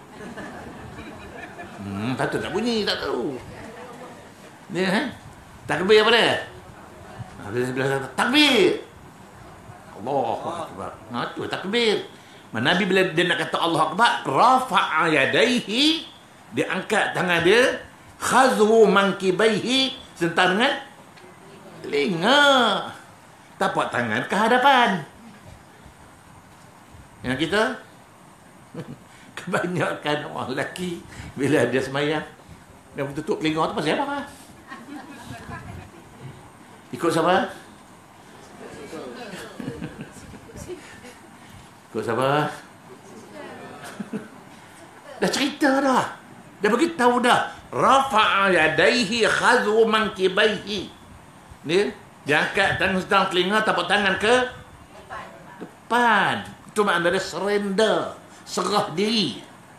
Hmm, tak tahu tak bunyi, tak tahu. Dia eh? Takbir apa dia? Bila bila takbir. Allahu akbar. Nah, tu takbir. Nabi bila dia nak kata Allah Akbar, rafa'a yadaihi, dia angkat tangan dia, khazwu mankibaihi, sentar dengan telinga, tapak tangan ke hadapan. Yang kita kebanyakan orang lelaki bila dia semayang dia tutup telinga tu pasal apa? Ikut siapa? Ikut siapa? Dah cerita dah. Dah beritahu dah. Rafa'a yadaihi khadhu mankibaihi. Dia, dia angkat tangan sedang telinga, tapak tangan ke depan. Depan. Itu makna dia surrender, serah diri.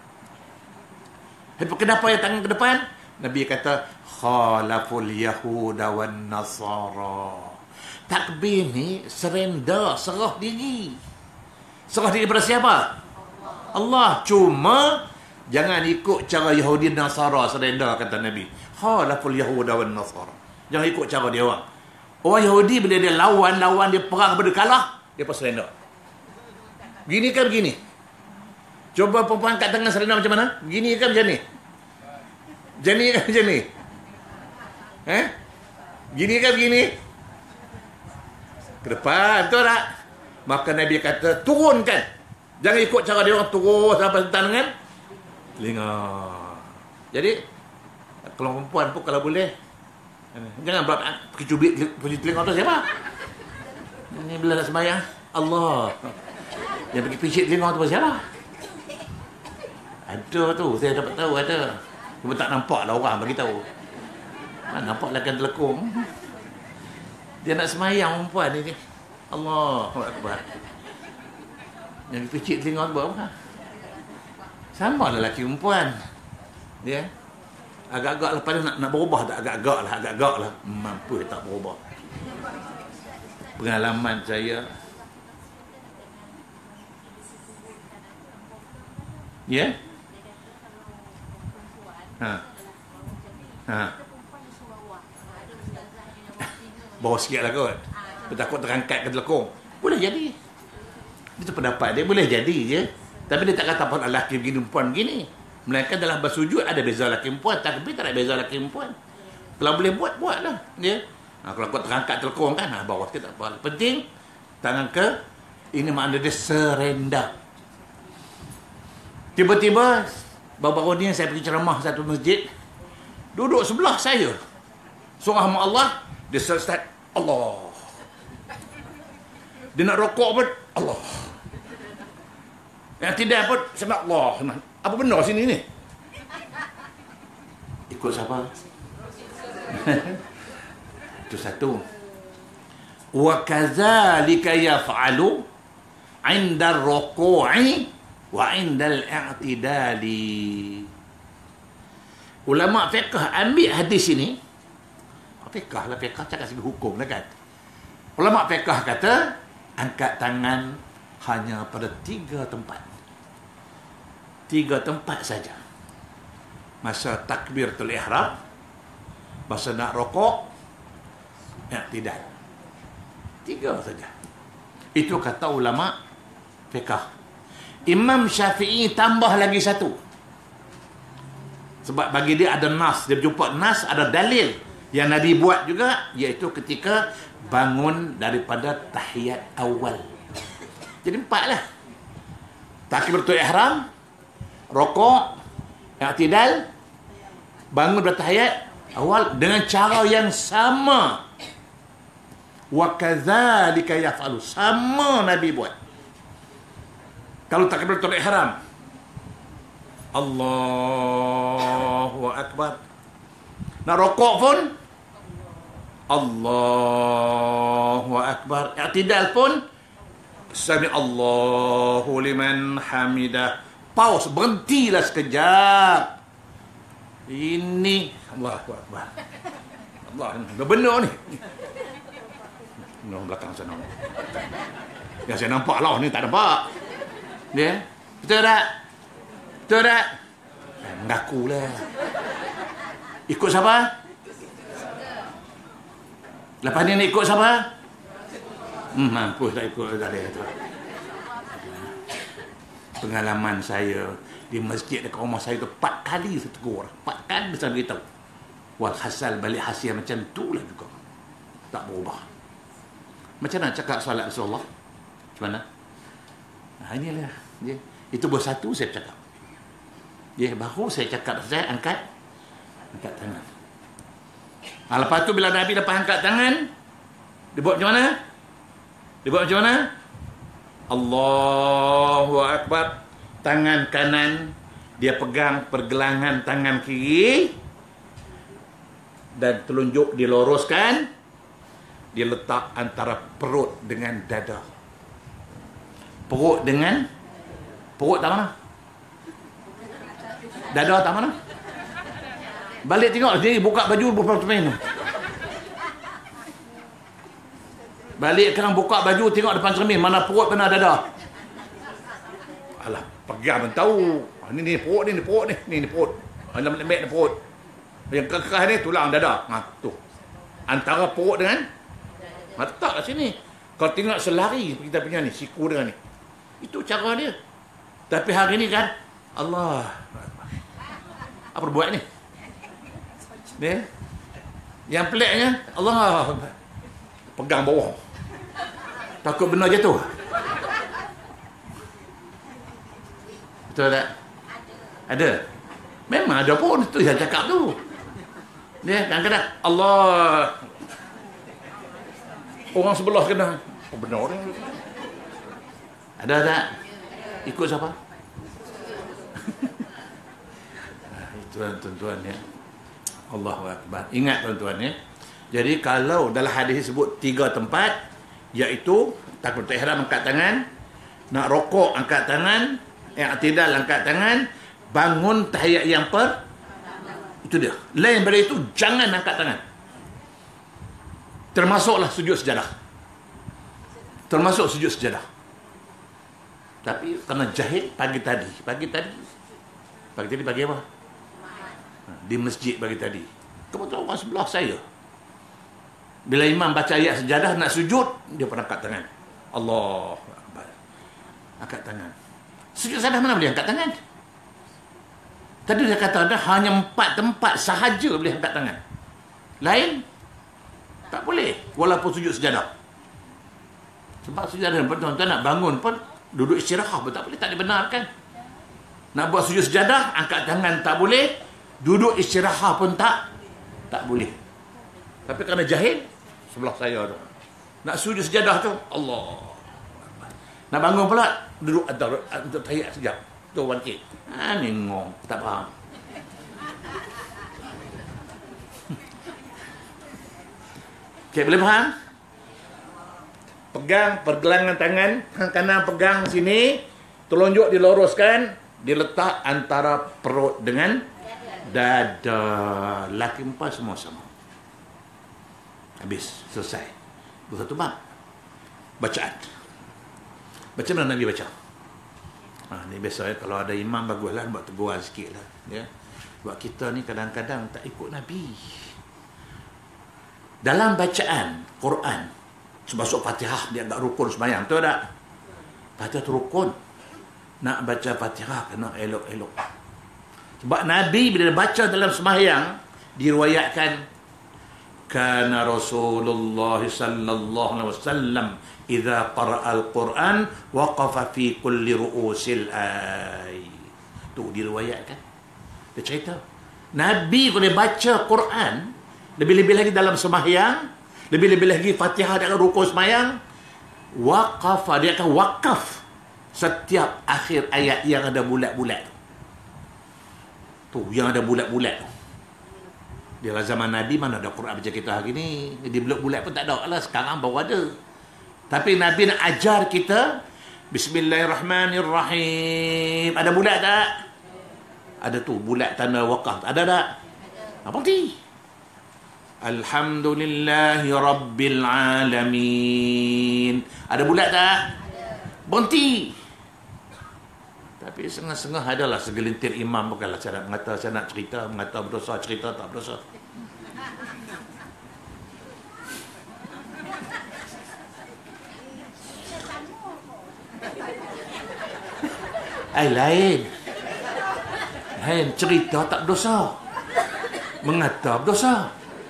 Kenapa ya tangan ke depan? Nabi kata khalaful yahuda wan nasara. Takbir ni surrender, serah diri. Serah diri kepada siapa? Allah. Allah. Cuma jangan ikut cara Yahudi dan Nasara surrender, kata Nabi. Khalaful yahuda wan nasara. Jangan ikut cara dia orang. Orang Yahudi bila dia lawan, lawan dia perang pada kalah, dia pun surrender. Begini kan begini? Coba perempuan angkat tangan surrender macam mana? Begini kan macam ni? Macam ni kan macam ni? Eh? Begini kan begini? Ke depan, betul tak? Maka Nabi kata turunkan Jangan ikut cara dia orang terus sampai sentan dengan telinga. Jadi kalau perempuan pun kalau boleh jangan buat pergi cubit pergi telinga tu siapa? Ini bila nak sembahyang Allah. Yang pergi pijit telinga tu siapa? Ada tu, saya dapat tahu ada. Cuma tak nampak lah orang bagi tahu. Ha, nampak lah kan telekung. Dia nak sembahyang perempuan ni. Allahu Akbar. Yang picit telinga tu buat apa? Sama lah lelaki perempuan. Dia agak-agak lepas nak, nak berubah tak? Agak-agak lah, agak-agak lah. Mampu tak berubah. Pengalaman saya. Ya? Yeah? Ha. Ha. Bawa sikit lah kot. Dia takut terangkat ke telekung. Boleh jadi. Itu pendapat dia. Boleh jadi je. Tapi dia tak kata apa lelaki begini, perempuan begini. Melainkan dalam bersujud ada beza lelaki perempuan. Tapi tak ada beza lelaki perempuan. Kalau boleh buat, buatlah. Ya? Ha, kalau kau terangkat telekung kan, ha, bawa sikit tak apa. Penting, tangan ke, ini makna dia serenda. Tiba-tiba, baru-baru ni saya pergi ceramah satu masjid. Duduk sebelah saya. Seorang hamba Allah, dia start Allah. Dia nak rokok pun Allah. Yang tidak pun sebab Allah. Apa benda sini ni? Ikut siapa? Itu satu. Wa kadzalika yaf'alu 'inda ar-ruku'i wa 'inda al-i'tidali. Ulama fiqh ambil hadis ini. Fiqh lah, fiqh cakap segi hukum lah kan. Ulama fiqh kata angkat tangan hanya pada tiga tempat. Tiga tempat saja. Masa takbiratul ihram, masa nak rokok, ya tidak. Tiga saja. Itu kata ulama fiqh. Imam Syafi'i tambah lagi satu. Sebab bagi dia ada nas, dia jumpa nas, ada dalil yang Nabi buat juga, iaitu ketika bangun daripada tahiyat awal. Jadi empat lah. Takbiratul ihram, rokok, i'tidal, bangun daripada tahiyat awal dengan cara yang sama. Wa kadzalika yaf'alu. Sama Nabi buat. Kalau takbiratul ihram, Allahu Akbar. Nak rokok pun Allahu Akbar. I'tidal pun Sami Allahu liman hamidah. Pause, berhentilah sekejap. Ini Allahu Akbar. Allah, dah benar ni. Noh belakang sana. Yang saya nampak lah ni tak nampak. Dia, betul tak? Betul tak? Eh, mengakulah. Ikut siapa? Lepas ni nak ikut siapa? Hmm, mampus tak ikut tak ada. Pengalaman saya di masjid dekat rumah saya tu empat kali saya tegur. Empat kali saya beritahu. Walhasil balik hasil macam tu lah juga. Tak berubah. Macam mana cakap solat Rasulullah? Macam mana? Nah, inilah. Ya. Itu baru satu saya cakap. Ya, baru saya cakap saya angkat angkat tangan. Nah, lepas tu bila Nabi lepas angkat tangan, dia buat macam mana? Dia buat macam mana? Allahu Akbar. Tangan kanan dia pegang pergelangan tangan kiri dan telunjuk diluruskan, dia letak antara perut dengan dada. Perut dengan perut tak mana? Dada tak mana? Balik tengok dia buka baju berapa temen. Balik sekarang buka baju tengok depan cermin mana perut mana dada. Alah, pegang pun tahu. Ni ni perut ni, ni perut ni, ni ni perut. Dalam lembek ni perut. Yang kekeh ni tulang dada. Ha tu. Antara perut dengan letaklah sini. Kalau tengok selari kita punya ni, siku dengan ni. Itu cara dia. Tapi hari ni kan Allah. Apa buat ni? Dia. Yang peliknya Allah pegang bawah. Takut benar jatuh. Betul tak? Ada. Memang ada pun. Itu yang cakap tu. Dia kadang-kadang Allah, orang sebelah kena. Oh benar orang. Ada tak? Ikut siapa? Itu tuan-tuan ya. Allahu Akbar. Ingat tuan-tuan ya. Jadi kalau dalam hadis sebut tiga tempat, iaitu takbiratul ihram angkat tangan, nak rokok angkat tangan, i'tidal angkat tangan, bangun tahiyat yang per, itu dia. Lain daripada itu jangan angkat tangan. Termasuklah sujud sejadah. Termasuk sujud sejadah. Tapi kena jahit pagi tadi. Pagi tadi. Pagi tadi pagi apa? Di masjid pagi tadi. Kebetulan orang sebelah saya. Bila imam baca ayat sejadah nak sujud, dia pun angkat tangan. Allah Akbar. Angkat tangan. Sujud sejadah mana boleh angkat tangan? Tadi dia kata ada hanya empat tempat sahaja boleh angkat tangan. Lain tak boleh. Walaupun sujud sejadah. Sebab sejadah tuan-tuan nak bangun pun duduk istirahat pun tak boleh, tak dibenarkan. Nak buat sujud sejadah, angkat tangan tak boleh, duduk istirahat pun tak tak boleh. Tapi kerana jahil, sebelah saya tu. Nak sujud sejadah tu, Allah. Nak bangun pula, duduk atau untuk tahiyat sekejap. Tu bangkit. Ha, ni ngong, tak faham. Okey, boleh faham? Pegang pergelangan tangan, tangan kanan pegang sini, telunjuk diluruskan, diletak antara perut dengan dada. Laki perempuan semua sama. Habis, selesai. Satu bab. Bacaan. Baca mana Nabi baca? Ah, ni biasa ya, kalau ada imam baguslah buat teguran sikit lah. Ya. Sebab kita ni kadang-kadang tak ikut Nabi. Dalam bacaan Quran, sebab Fatihah dia agak rukun sembahyang, betul tak? Fatihah tu rukun. Nak baca Fatihah kena elok-elok. Sebab Nabi bila baca dalam sembahyang diriwayatkan kana Rasulullah sallallahu alaihi wasallam idza qara'a al-Quran waqafa fi kulli ru'usil ay. Tu diriwayatkan. Dia cerita Nabi bila baca Quran, lebih-lebih lagi dalam sembahyang, lebih-lebih lagi Fatihah dengan rukun sembahyang, waqafa, dia akan wakaf setiap akhir ayat yang ada bulat-bulat tu. Tu yang ada bulat-bulat tu. Di zaman Nabi mana ada Quran macam kita hari ni. Di bulat-bulat pun tak ada lah. Sekarang baru ada. Tapi Nabi nak ajar kita Bismillahirrahmanirrahim. Ada bulat tak? Ada tu bulat tanda wakaf. Ada tak? Apa ti? Alhamdulillahi Rabbil Alamin. Ada bulat tak? Berhenti. Tapi setengah-setengah adalah segelintir imam, bukanlah cara mengata saya nak cerita, mengata berdosa, cerita tak berdosa. Ay, lain. Lain, cerita tak berdosa. Mengata berdosa.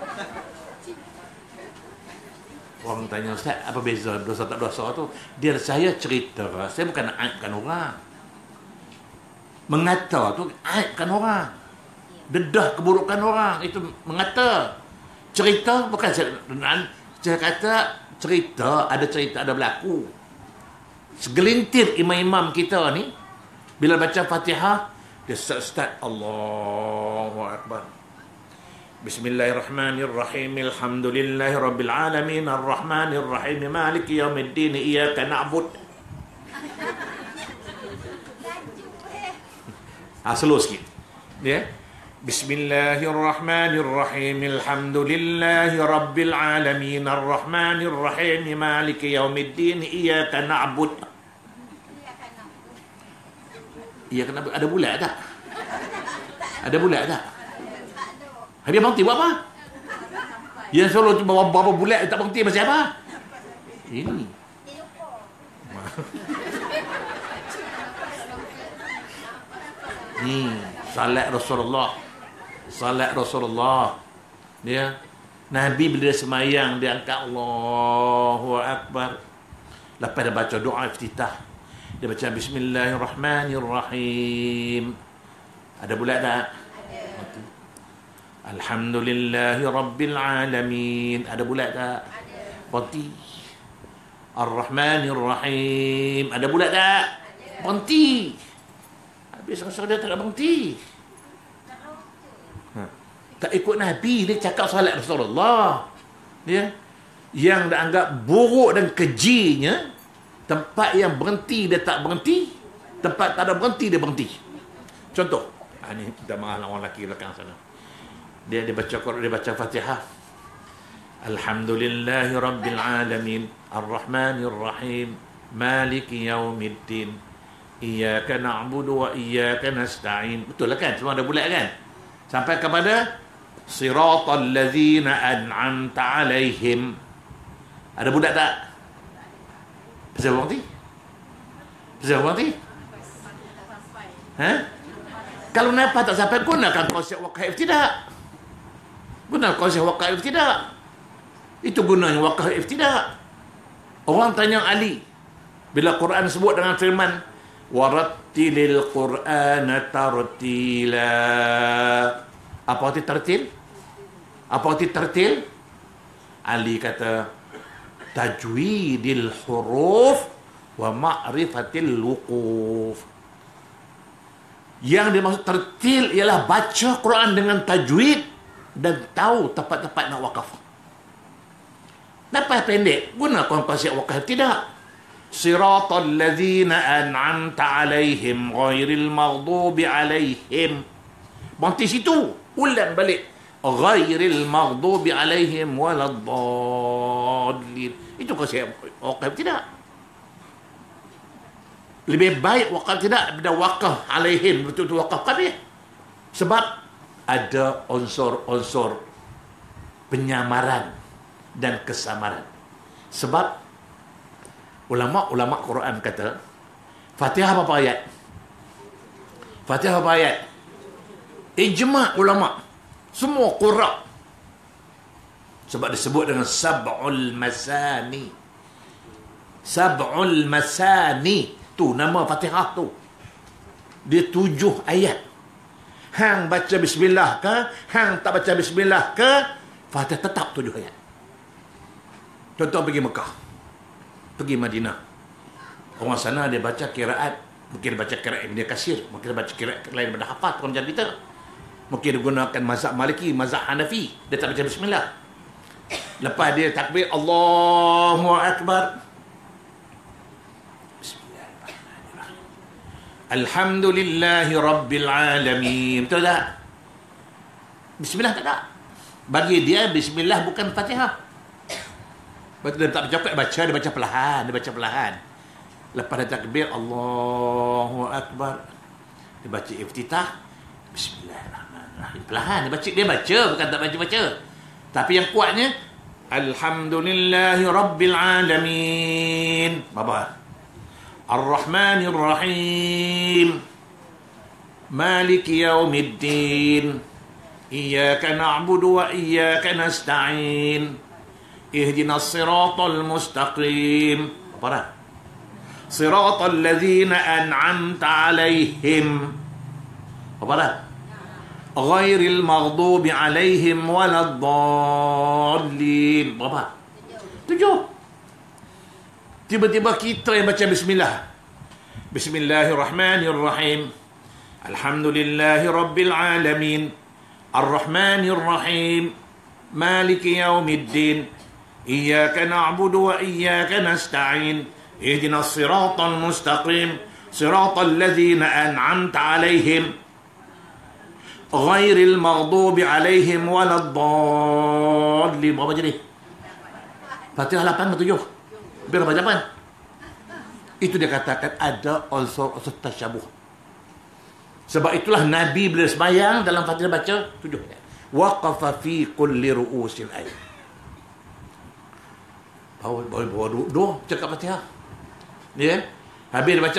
Orang tanya, Ustaz, apa beza berdosa tak berdosa tu? Dia saya cerita, saya bukan nak aibkan orang. Mengata tu aibkan orang. Dedah keburukan orang, itu mengata. Cerita bukan saya, saya kata cerita, ada cerita, ada berlaku. Segelintir imam-imam kita ni bila baca Fatihah dia start Allahu Akbar. Bismillahirrahmanirrahim. Alhamdulillahirabbil alamin arrahmanirrahim maliki yaumiddin iyyaka na'budu. Ah, slow sikit. Ya. Bismillahirrahmanirrahim. Alhamdulillahirabbil alamin arrahmanirrahim maliki yaumiddin iyyaka na'budu. Iyyaka na'budu. Ada bulat tak? Ada bulat tak? Habis berhenti buat apa? Yang selalu bawa berapa bulat tak berhenti pasal apa? Ini. Ni salat Rasulullah. Salat Rasulullah. Dia Nabi bila dia semayang dia angkat Allahu Akbar. Lepas dia baca doa iftitah, Dia baca Bismillahirrahmanirrahim. Ada bulat tak? Ada. Alhamdulillahirrabbilalamin. Ada bulat tak? Ada. Berhenti. Ar-Rahmanirrahim. Ada bulat tak? Ada. Berhenti. Habis rasa dia tak ada berhenti. Ha. Tak ikut Nabi. Dia cakap salat Rasulullah. Dia yang dah anggap buruk dan kejinya, tempat yang berhenti dia tak berhenti, tempat tak ada berhenti dia berhenti. Contoh, ha, ni dah marah orang lelaki belakang sana. Dia dia baca Quran, dia baca Fatihah. Alhamdulillahi rabbil alamin, arrahmanir rahim, maliki yaumiddin, iyyaka na'budu wa iyyaka nasta'in. Betul lah kan? Semua ada bulat kan? Sampai kepada siratal ladzina an'amta alaihim. Ada budak tak? Pasal berhenti? Pasal berhenti? Ha? Kalau nafas tak sampai, gunakan konsep waqaif tidak. Gunakan konsep waqaif tidak. Itu gunanya waqaif tidak. Orang tanya Ali, bila Quran sebut dengan firman, warattilil Qur'ana tartila. Apa arti tartil? Apa arti tartil? Ali kata, tajwidil huruf wa ma'rifatil wuquf. Yang dimaksud tertil ialah baca Quran dengan tajwid dan tahu tepat-tepat nak wakaf. Nafas pendek, gunakan konsep wakaf tidak. Siratal ladzina an'amta alaihim ghairil maghdubi alaihim. Berhenti situ, ulang balik. Ghairil maghdubi alaihim waladdallin. Itu konsep wakaf tidak. Lebih baik wakaf tidak daripada wakaf alaihim, betul-betul wakaf kabir. Sebab ada unsur-unsur penyamaran dan kesamaran. Sebab ulama-ulama Quran kata, Fatihah berapa ayat? Fatihah berapa ayat? Ijma' ulama. Semua qura'. Sebab disebut dengan sab'ul masani. Sab'ul masani. Tu nama Fatihah tu. Dia tujuh ayat. Hang baca bismillah ke, hang tak baca bismillah ke, Fatihah tetap tujuh ayat. Contoh pergi Mekah, pergi Madinah. Orang sana dia baca kiraat, mungkin baca kiraat Ibn Katsir, mungkin baca kiraat lain daripada hafaz orang macam kita. Mungkin dia gunakan mazhab Maliki, mazhab Hanafi. Dia tak baca bismillah. Lepas dia takbir, Allahu Akbar. Bismillahirrahmanirrahim. Alhamdulillahi Rabbil Alamin. Betul tak? Bismillah tak ada. Bagi dia, Bismillah bukan Fatihah. Dia tak baca, baca, dia baca perlahan. Dia baca perlahan. Lepas dia takbir, Allahu Akbar. Dia baca iftitah. Bismillahirrahmanirrahim. Perlahan dia baca. Dia baca, bukan tak baca-baca. Tapi yang kuatnya, Alhamdulillahi Rabbil Alamin. Bapa. Ar-Rahmanir Rahim. Maliki Yaumiddin. Iyyaka na'budu wa iyyaka nasta'in. Ihdinas siratal mustaqim. Apa dah? Siratal ladzina an'amta alaihim. Apa dah? Ghairil maghdubi alaihim waladdallin. Berapa? Tujuh. Tiba-tiba kita yang baca bismillah. Bismillahirrahmanirrahim. Alhamdulillahi Rabbil Alamin. Ar-Rahmanir Rahim. Maliki Yaumiddin. Iyyaka na'budu wa iyyaka nasta'in. Ihdinas siratal mustaqim. Siratal ladzina an'amta alaihim ghairil maghdubi alaihim waladdallin. Berapa jadi? Fatihah lapan ke tujuh? Berapa jawapan? Itu dia katakan ada unsur-unsur tasyabuh. Sebab itulah Nabi bila sembahyang dalam Fatihah baca tujuh. Waqafa fi kulli ru'usil ayat. Bawa bawa bawa dua cakap Fatihah. Ya. Habis dia baca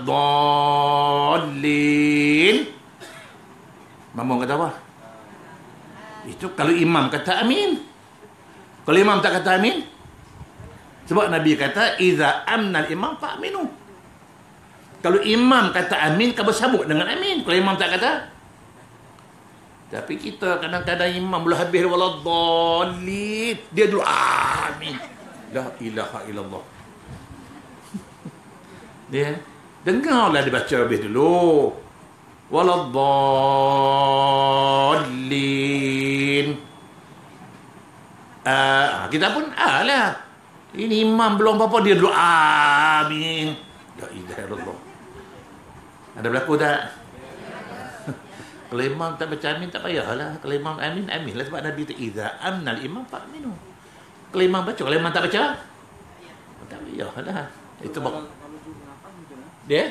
waladdallin. Mamong kata apa? Itu kalau imam kata amin. Kalau imam tak kata amin. Sebab Nabi kata, Iza amnal imam fa'aminu. Kalau imam kata amin, kau bersambut dengan amin. Kalau imam tak kata. Tapi kita kadang-kadang imam belum habis waladhdallin, dia dulu amin. La ilaha illallah. Dia dengarlah dia baca habis dulu. Waladhdallin. Uh, kita pun ah lah. Ini imam belum apa-apa dia dulu amin. La ilaha illallah. Ada berlaku tak? Kalau imam tak baca amin tak payahlah. Kalau imam amin, amin lah. Sebab Nabi kata idza amnal imam fa'minu. Kalau imam baca, kalau imam tak baca tak payahlah. Itu bak dia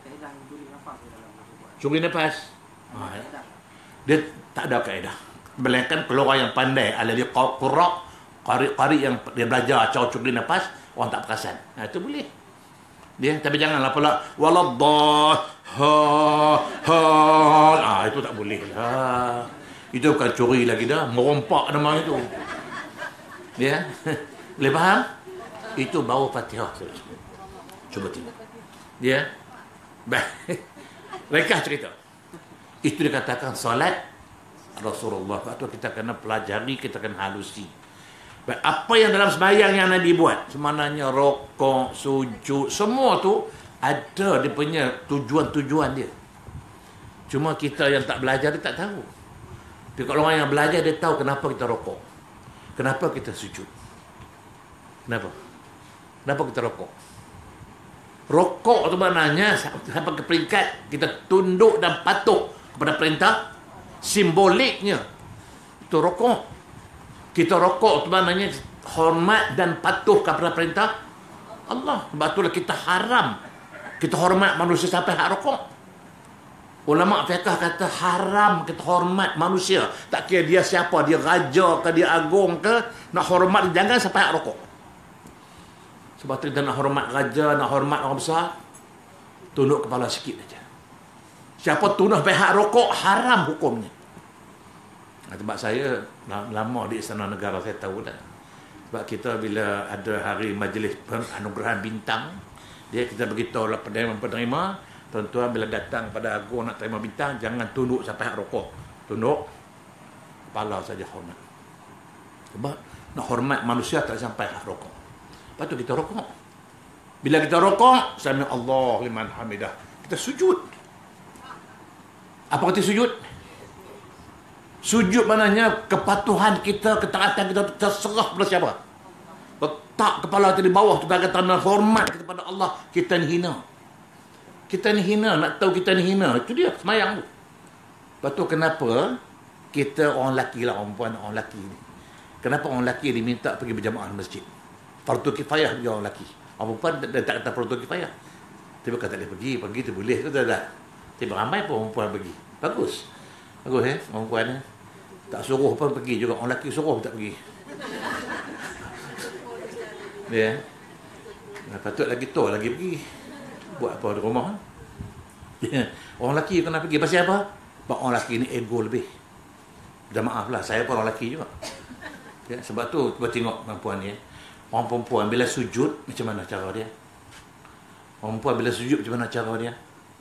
curi nafas. Ha, dia tak ada kaedah. Melainkan kalau orang yang pandai, ala dia qara, qari-qari yang dia belajar cara curi nafas, orang tak perasan. Ha, itu boleh. Dia tapi janganlah pula waladdah ha ha. Ah, itu tak boleh lah. Itu bukan curi lagi dah, merompak nama itu. Dia boleh faham? Itu baru Fatihah. Cuba tengok. Dia baik. Rekah cerita. Itu dikatakan salat Rasulullah. Itu kita kena pelajari, kita kena halusi. Baik, apa yang dalam sembahyang yang Nabi buat, sebenarnya rokok, sujud, semua tu ada dia punya tujuan-tujuan dia. Cuma kita yang tak belajar dia tak tahu. Tapi kalau orang yang belajar dia tahu kenapa kita rokok, kenapa kita sujud, kenapa, kenapa kita rokok. Rokok tu maknanya sampai ke peringkat kita tunduk dan patuh kepada perintah. Simboliknya itu rokok. Kita rokok tu maknanya hormat dan patuh kepada perintah Allah. Sebab itulah kita haram kita hormat manusia sampai hak rokok. Ulama fiqh kata haram kita hormat manusia, tak kira dia siapa, dia raja ke, dia agung ke, nak hormat jangan sampai hak rokok. Sebab tu kita nak hormat raja, nak hormat orang besar, tunduk kepala sikit saja. Siapa tunduk sampai hak rokok, haram hukumnya. Nah, sebab saya lama di Istana Negara, saya tahu dah. Sebab kita bila ada hari majlis penganugerahan bintang, dia kita beritahu lah penerima-penerima, tuan-tuan bila datang pada agung nak terima bintang, jangan tunduk sampai hak rokok. Tunduk kepala saja hormat. Sebab nak hormat manusia tak sampai hak rokok. Lepas tu kita rokok. Bila kita rokok, sami Allah liman hamidah, kita sujud. Apa kata sujud? Sujud maknanya kepatuhan kita, ketaatan kita terserah kepada siapa? Letak kepala kita di bawah sebagai tanda hormat kepada Allah. Kita ni hina. Kita ni hina, nak tahu kita ni hina. Itu dia semayang tu. Lepas tu kenapa kita orang lelaki lah, orang perempuan, orang lelaki ni. Kenapa orang lelaki diminta pergi berjamaah di masjid? Fardu kifayah dia orang lelaki. Orang perempuan dia tak kata fardu kifayah. Tapi kata dia pergi, pergi tu boleh ke tak tak? Tapi ramai pun orang perempuan pergi. Bagus. Bagus eh, orang perempuan eh. Tak suruh pun pergi juga. Orang lelaki suruh tak pergi. Dia nah, patut lagi tu lagi pergi. Buat apa di rumah? Ya. Orang lelaki kena pergi. Pasal apa? Sebab orang lelaki ni ego lebih. Dah maaf lah, saya pun orang lelaki juga. Ya, sebab tu cuba tengok perempuan ni. Orang perempuan bila sujud, macam mana cara dia? Orang perempuan bila sujud, macam mana cara dia?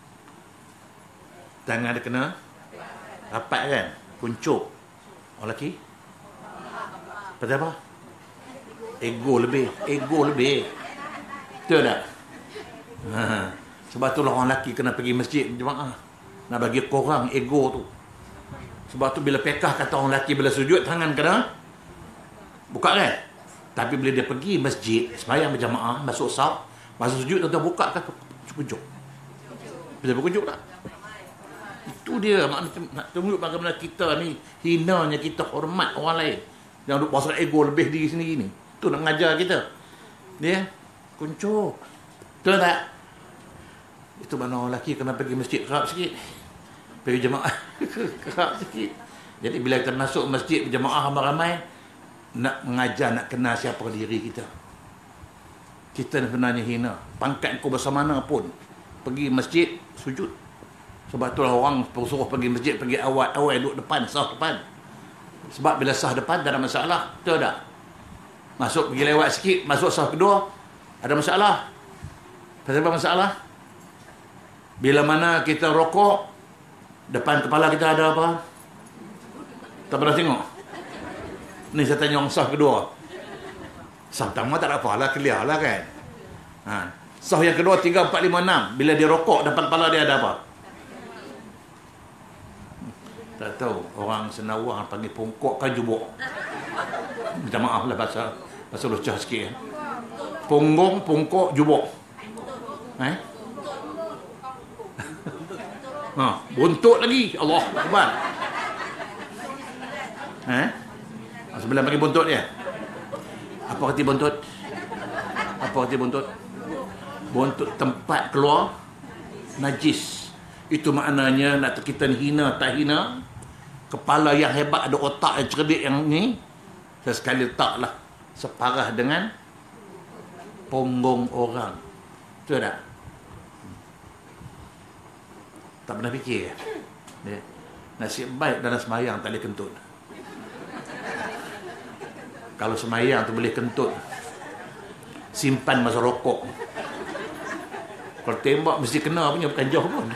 Tangan dia kena rapat kan? Kuncup. Orang lelaki? Pasal apa? Ego lebih. Ego lebih. Betul tak? Ha. Sebab tu lah orang lelaki kena pergi masjid jemaah. Nak bagi korang ego tu. Sebab tu bila pekah kata orang lelaki bila sujud, tangan kena buka kan? Tapi bila dia pergi masjid, sembahyang berjamaah, masuk saf, masa sujud tuan-tuan buka ke kuncup? Bisa berkuncup tak? Itu dia maknanya nak tunjuk bagaimana kita ni hinanya kita hormat orang lain. Jangan duk pasal ego lebih diri sendiri ni. Tu nak ngajar kita. Dia kuncup. Betul tak? Itu mana orang lelaki kena pergi masjid kerap sikit. Pergi jemaah kerap sikit. Jadi bila kita masuk masjid berjemaah ramai-ramai, nak mengajar, nak kenal siapa diri kita. Kita sebenarnya hina. Pangkat kau bersama mana pun, pergi masjid, sujud. Sebab itulah orang suruh pergi masjid, pergi awal-awal duduk depan, sah depan. Sebab bila sah depan, tak ada masalah. Betul tak? Masuk, pergi lewat sikit, masuk sah kedua, ada masalah. Pasal apa masalah? Bila mana kita rokok, depan kepala kita ada apa? Tak pernah tengok. Ni saya tanya orang sah kedua. Sah pertama tak ada apa lah, clear lah kan. Ha. Sah yang kedua, tiga, empat, lima, enam. Bila dia rokok, depan kepala dia ada apa? Tak tahu. Orang Senawang panggil pungkok kan jubuk. Minta maaf lah bahasa, bahasa lucah sikit. Ya. Punggung, pungkok, jubuk. Eh? Ha, buntut lagi. Allah Akbar. Eh? Sebelah bagi buntut dia. Apa arti buntut? Apa arti buntut? Buntut tempat keluar najis. Itu maknanya nak kita hina tak hina. Kepala yang hebat, ada otak yang cerdik yang ni, saya sekali letaklah separah dengan punggung orang. Betul tak? Tak pernah fikir. Ya. Nasib baik dalam semayang tak boleh kentut. Kalau semayang tu boleh kentut, simpan masa rokok. Kalau tembak mesti kena punya, bukan jauh pun.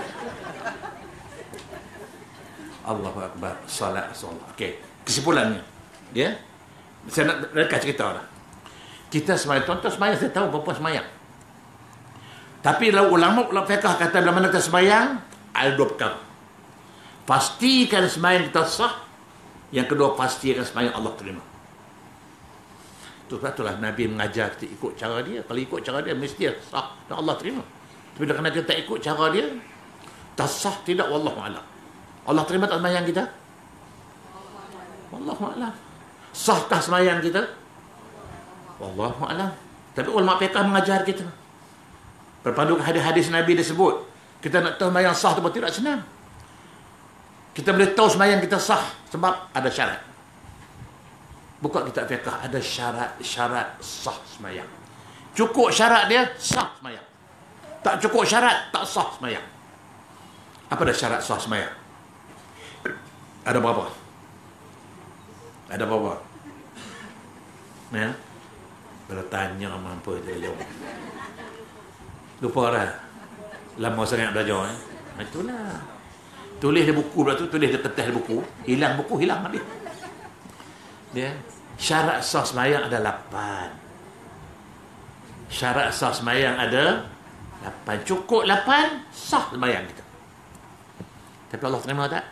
Allahu Akbar. Salat, salat. Okey, kesimpulannya. Ya. Saya nak rekap cerita lah. Kita semayang, tuan-tuan semayang, saya tahu berapa semayang. Tapi ulama-ulama fiqh kata bila mana kita semayang, ada dua perkara. Pastikan semayang kita sah. Yang kedua, pastikan semayang Allah terima. Itu itulah Nabi mengajar kita ikut cara dia. Kalau ikut cara dia, mesti sah dan Allah terima. Tapi kerana kita tak ikut cara dia, tak sah tidak, wallahu a'lam. Allah terima tak semayang kita? Wallahu a'lam. Sahkah semayang kita? Wallahu a'lam. Tapi ulama fiqh mengajar kita. Berpandu hadis-hadis Nabi disebut. Kita nak tahu semayang sah atau tidak, senang. Kita boleh tahu semayang kita sah sebab ada syarat. Buka kitab fiqh, ada syarat-syarat sah semayang. Cukup syarat dia, sah semayang. Tak cukup syarat, tak sah semayang. Apa dah syarat sah semayang? Ada berapa? Ada berapa? Ya? Bertanya mampu dia jawab. Lupa dah. Lama sangat belajar. Eh? Itulah. Tulis di buku pula tu, tulis di kertas buku. Hilang buku, hilang habis. Dia syarat sah semayang ada lapan. Syarat sah semayang ada lapan. Cukup lapan, sah semayang kita. Tapi Allah terima tak?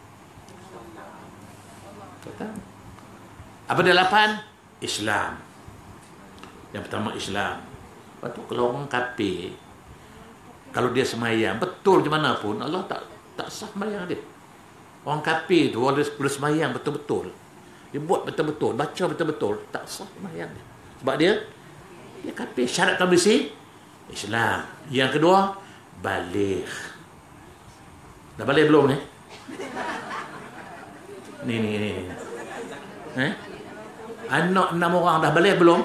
Tak. Apa dia lapan? Islam. Yang pertama Islam. Lepas tu kalau orang kafir, kalau dia semayang betul macam mana pun, Allah tak tak sah semayang dia. Orang kafir tu, orang dia semayang betul-betul, dia buat betul-betul, baca betul-betul, tak sah semayang dia. Sebab dia dia kafir. Syarat kafir Islam. Yang kedua, baligh. Dah balik belum ni? Ni ni ni. Eh? Anak enam orang dah balik belum?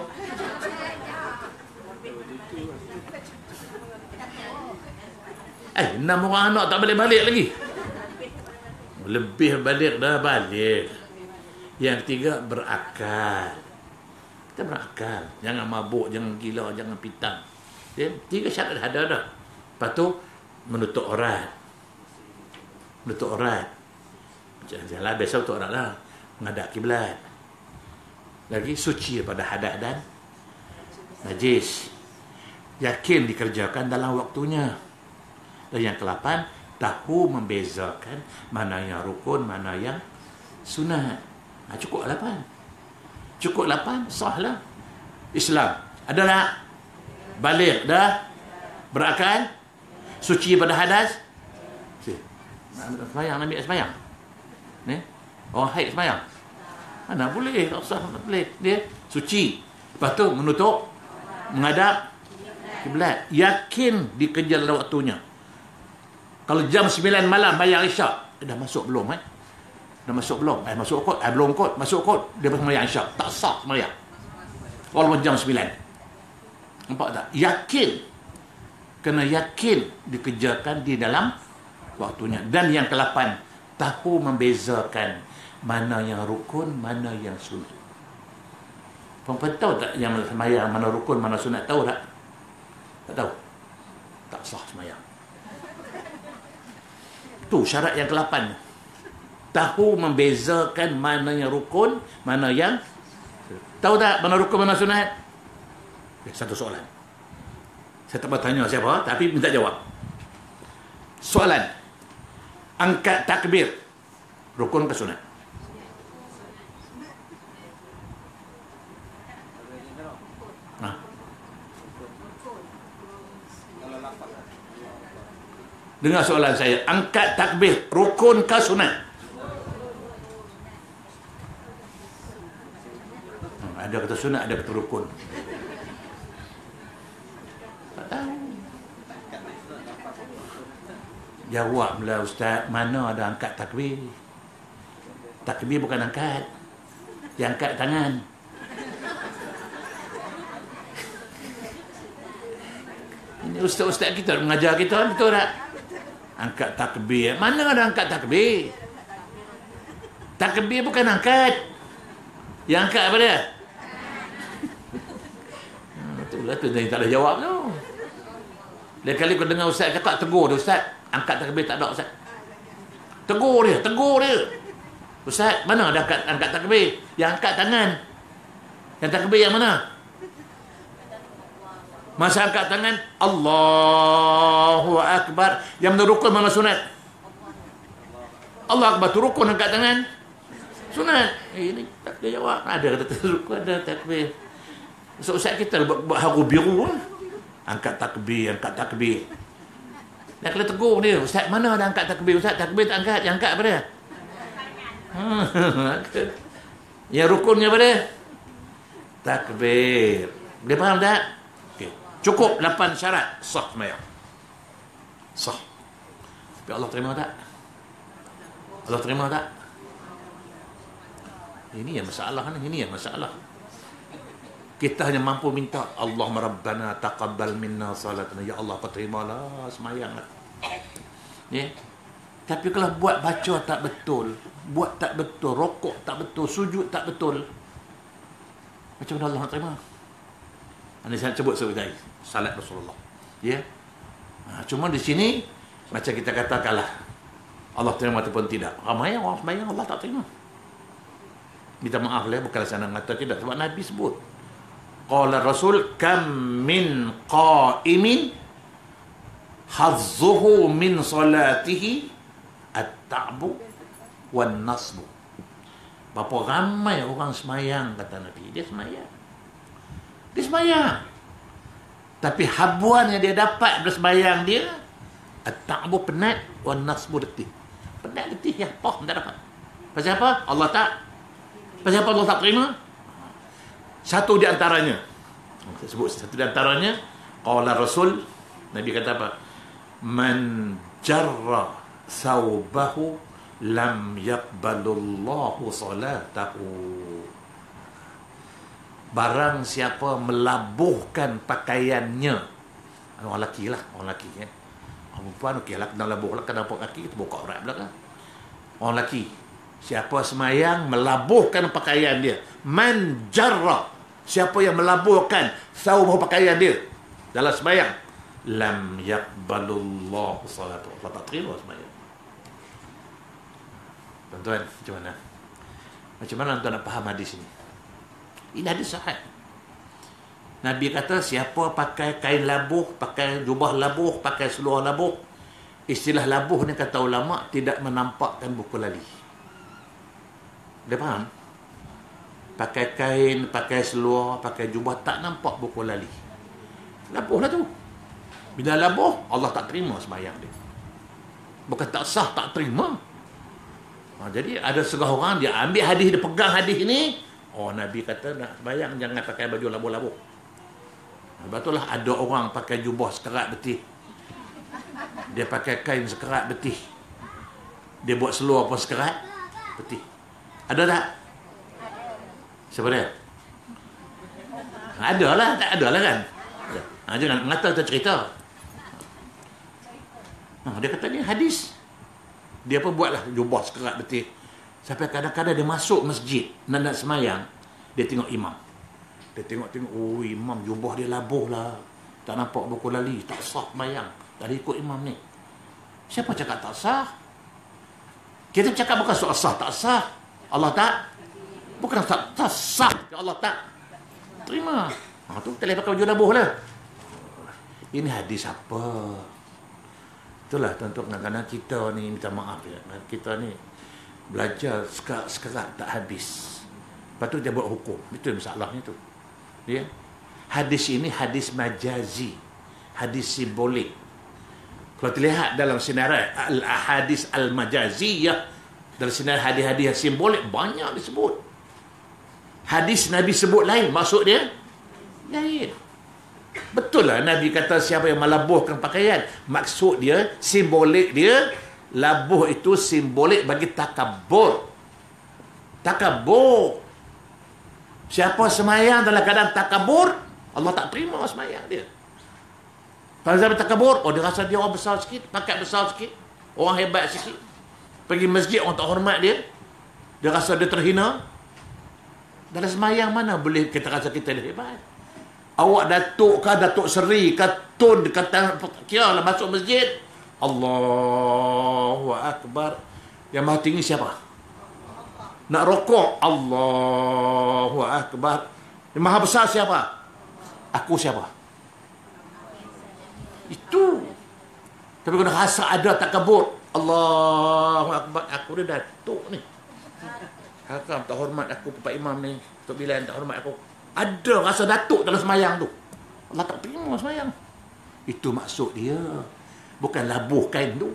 Eh, enam orang anak tak balik-balik lagi. Lebih balik dah balik. Yang ketiga, berakal. Kita berakal. Jangan mabuk, jangan gila, jangan pitang. Ya? Tiga syarat dah ada dah. Lepas tu, menutup aurat. Menutup aurat. Janganlah, biasa menutup aurat lah. Menghadap kiblat. Lagi, suci daripada hadas dan najis. Yakin dikerjakan dalam waktunya. Dan yang kelapan, tahu membezakan mana yang rukun, mana yang sunat. Nah, cukup lapan. Cukup lapan, sahlah. Islam. Ada tak? Balik dah? Berakal? Suci pada hadas? Semayang, ambil semayang. Ni? Orang haid semayang. Mana boleh? Tak usah, tak boleh. Dia suci. Lepas tu menutup, menghadap kiblat. Yakin dikejar dalam waktunya. Kalau jam sembilan malam bayar isyak, eh, dah masuk belum eh? Dah masuk belum? Eh masuk kot, eh belum kot, masuk kot. Dia sembahyang isyak, tak sah sembahyang. Walaupun jam sembilan. Nampak tak? Yakin. Kena yakin dikerjakan di dalam waktunya. Dan yang kelapan, tahu membezakan mana yang rukun, mana yang sunat. Perempuan tahu tak yang sembahyang mana rukun, mana sunat? Tahu tak? Tak tahu. Tak sah sembahyang. Tu syarat yang kelapan. Tahu membezakan mana yang rukun, mana yang... Tahu tak mana rukun, mana sunat? Okay, satu soalan. Saya tak bertanya siapa, tapi minta jawab. Soalan. Angkat takbir. Rukun ke sunat? Ha. Dengar soalan saya. Angkat takbir. Rukun ke sunat? Ada kata sunat, ada kata rukun. Tak tahu. Jawablah Ustaz, mana ada angkat takbir? Takbir bukan angkat. Yang angkat tangan. Ini ustaz-ustaz kita mengajar kita, betul tak? Angkat takbir. Mana ada angkat takbir? Takbir bukan angkat. Yang angkat apa dia? Itulah tu yang tak ada jawab tu. Lain kali kau dengar ustaz cakap, tegur dia, Ustaz, angkat takbir tak ada Ustaz. Tegur dia, tegur dia. Ustaz, mana ada angkat, angkat takbir? Yang angkat tangan. Yang takbir yang mana? Masa angkat tangan, Allahu Akbar. Yang mana rukun, mana sunat? Allah Akbar tu rukun, angkat tangan sunat. Eh, ini tak ada jawab. Ada kata rukun, ada takbir. So, Ustaz kita buat, buat haru biru lah. Angkat takbir, angkat takbir. Dan kalau tegur dia, Ustaz, mana ada angkat takbir? Ustaz, takbir tak angkat. Yang angkat apa dia? Yang rukunnya apa dia? Takbir. Dia faham tak? Okay. Cukup lapan syarat sah semayang. Sah. Tapi Allah terima tak? Allah terima tak? Ini yang masalah ni. Ini yang masalah. Kita hanya mampu minta, Allahumma rabbana taqabbal minna salatana. Ya Allah, kau terimalah semayang lah. Ya. Tapi kalau buat baca tak betul, buat tak betul, rokok tak betul, sujud tak betul, macam mana Allah nak terima? Ini saya sebut sebagai salat Rasulullah. Ya. Ha, cuma di sini macam kita katakanlah Allah terima ataupun tidak. Ramai orang semayang Allah tak terima. Minta maaf lah, bukanlah saya nak kata tidak, sebab Nabi sebut. Qala Rasul, kam min qa'imin hazzuhu min salatihi at-ta'bu wan nasbu. Berapa ramai orang semayang, kata Nabi. Dia semayang. Dia semayang. Tapi habuan yang dia dapat dari semayang dia, at-ta'bu penat, wan nasbu letih. Penat letih, ya, apa? Tak dapat. Pasal apa? Allah tak. Pasal apa Allah tak terima? Satu di antaranya, saya sebut satu di antaranya, qala Rasul, Nabi kata apa? Man jarra thawbahu lam yaqbalullahu salatahu. Barang siapa melabuhkan pakaiannya, orang lelaki lah, orang lelaki ya. Orang perempuan okey lah, kena labuh lah, kena nampak kaki, kita buka aurat belakang. Orang lelaki, siapa semayang melabuhkan pakaian dia, man jarra, siapa yang melaburkan thawbahu pakaian dia dalam sembahyang, lam yaqbalullahu salatu. Allah tak terima sembahyang. Tuan-tuan, macam mana? Macam mana tuan nak faham hadis ini? Ini hadis sahih. Nabi kata siapa pakai kain labuh, pakai jubah labuh, pakai seluar labuh. Istilah labuh ni kata ulama tidak menampakkan buku lali. Dia faham? Pakai kain, pakai seluar, pakai jubah, tak nampak buku lali. Labuh lah tu. Bila labuh, Allah tak terima sembahyang dia. Bukan tak sah, tak terima. Ha, jadi ada setengah orang, dia ambil hadis, dia pegang hadis ni. Oh, Nabi kata nak sembahyang jangan pakai baju labuh-labuh. Sebab itulah ada orang pakai jubah sekerat betih. Dia pakai kain sekerat betih. Dia buat seluar pun sekerat betih. Ada tak? Siapa dia? Ada lah, tak ada lah kan? Ha, jangan mengata atau cerita. Ha, dia kata ni hadis. Dia pun buatlah jubah sekerat betih. Sampai kadang-kadang dia masuk masjid nak nak semayang, dia tengok imam. Dia tengok-tengok, oh imam jubah dia labuh lah. Tak nampak buku lali, tak sah semayang. Tak ikut imam ni. Siapa cakap tak sah? Kita cakap bukan soal sah tak sah. Allah tak. Bukan tak, tak sah. Allah tak terima. Ha, tu kita boleh pakai baju labuh lah. Ini hadis apa? Itulah tuan-tuan, kadang-kadang kita ni minta maaf ya. Kita ni belajar sekarang tak habis. Lepas tu dia buat hukum. Itu masalahnya tu. Ya. Hadis ini hadis majazi. Hadis simbolik. Kalau terlihat dalam sinarai al-ahadis al-majaziyah, dalam sinarai hadis-hadis simbolik banyak disebut. Hadis Nabi sebut lain, maksud dia lain. Betul lah Nabi kata siapa yang melabuhkan pakaian, maksud dia, simbolik dia, labuh itu simbolik bagi takabur. Takabur. Siapa semayang dalam keadaan takabur, Allah tak terima semayang dia. Kalau zaman takabur, oh dia rasa dia orang besar sikit, pakai besar sikit, orang hebat sikit. Pergi masjid, orang tak hormat dia. Dia rasa dia terhina. Dalam semayang mana boleh kita rasa kita dia hebat? Awak Datuk ke, Datuk Seri ke, Tun, kata kira lah masuk masjid, Allahu Akbar. Yang maha tinggi siapa? Nak rokok, Allahu Akbar. Yang maha besar siapa? Aku siapa? Itu. Tapi kalau rasa ada takabur, Allahu Akbar, aku dia Datuk ni. Hakam tak hormat aku, Pak Imam ni, Tok Bilan tak hormat aku. Ada rasa Datuk dalam semayang tu. Allah tak terima semayang. Itu maksud dia. Bukan labuh kain tu.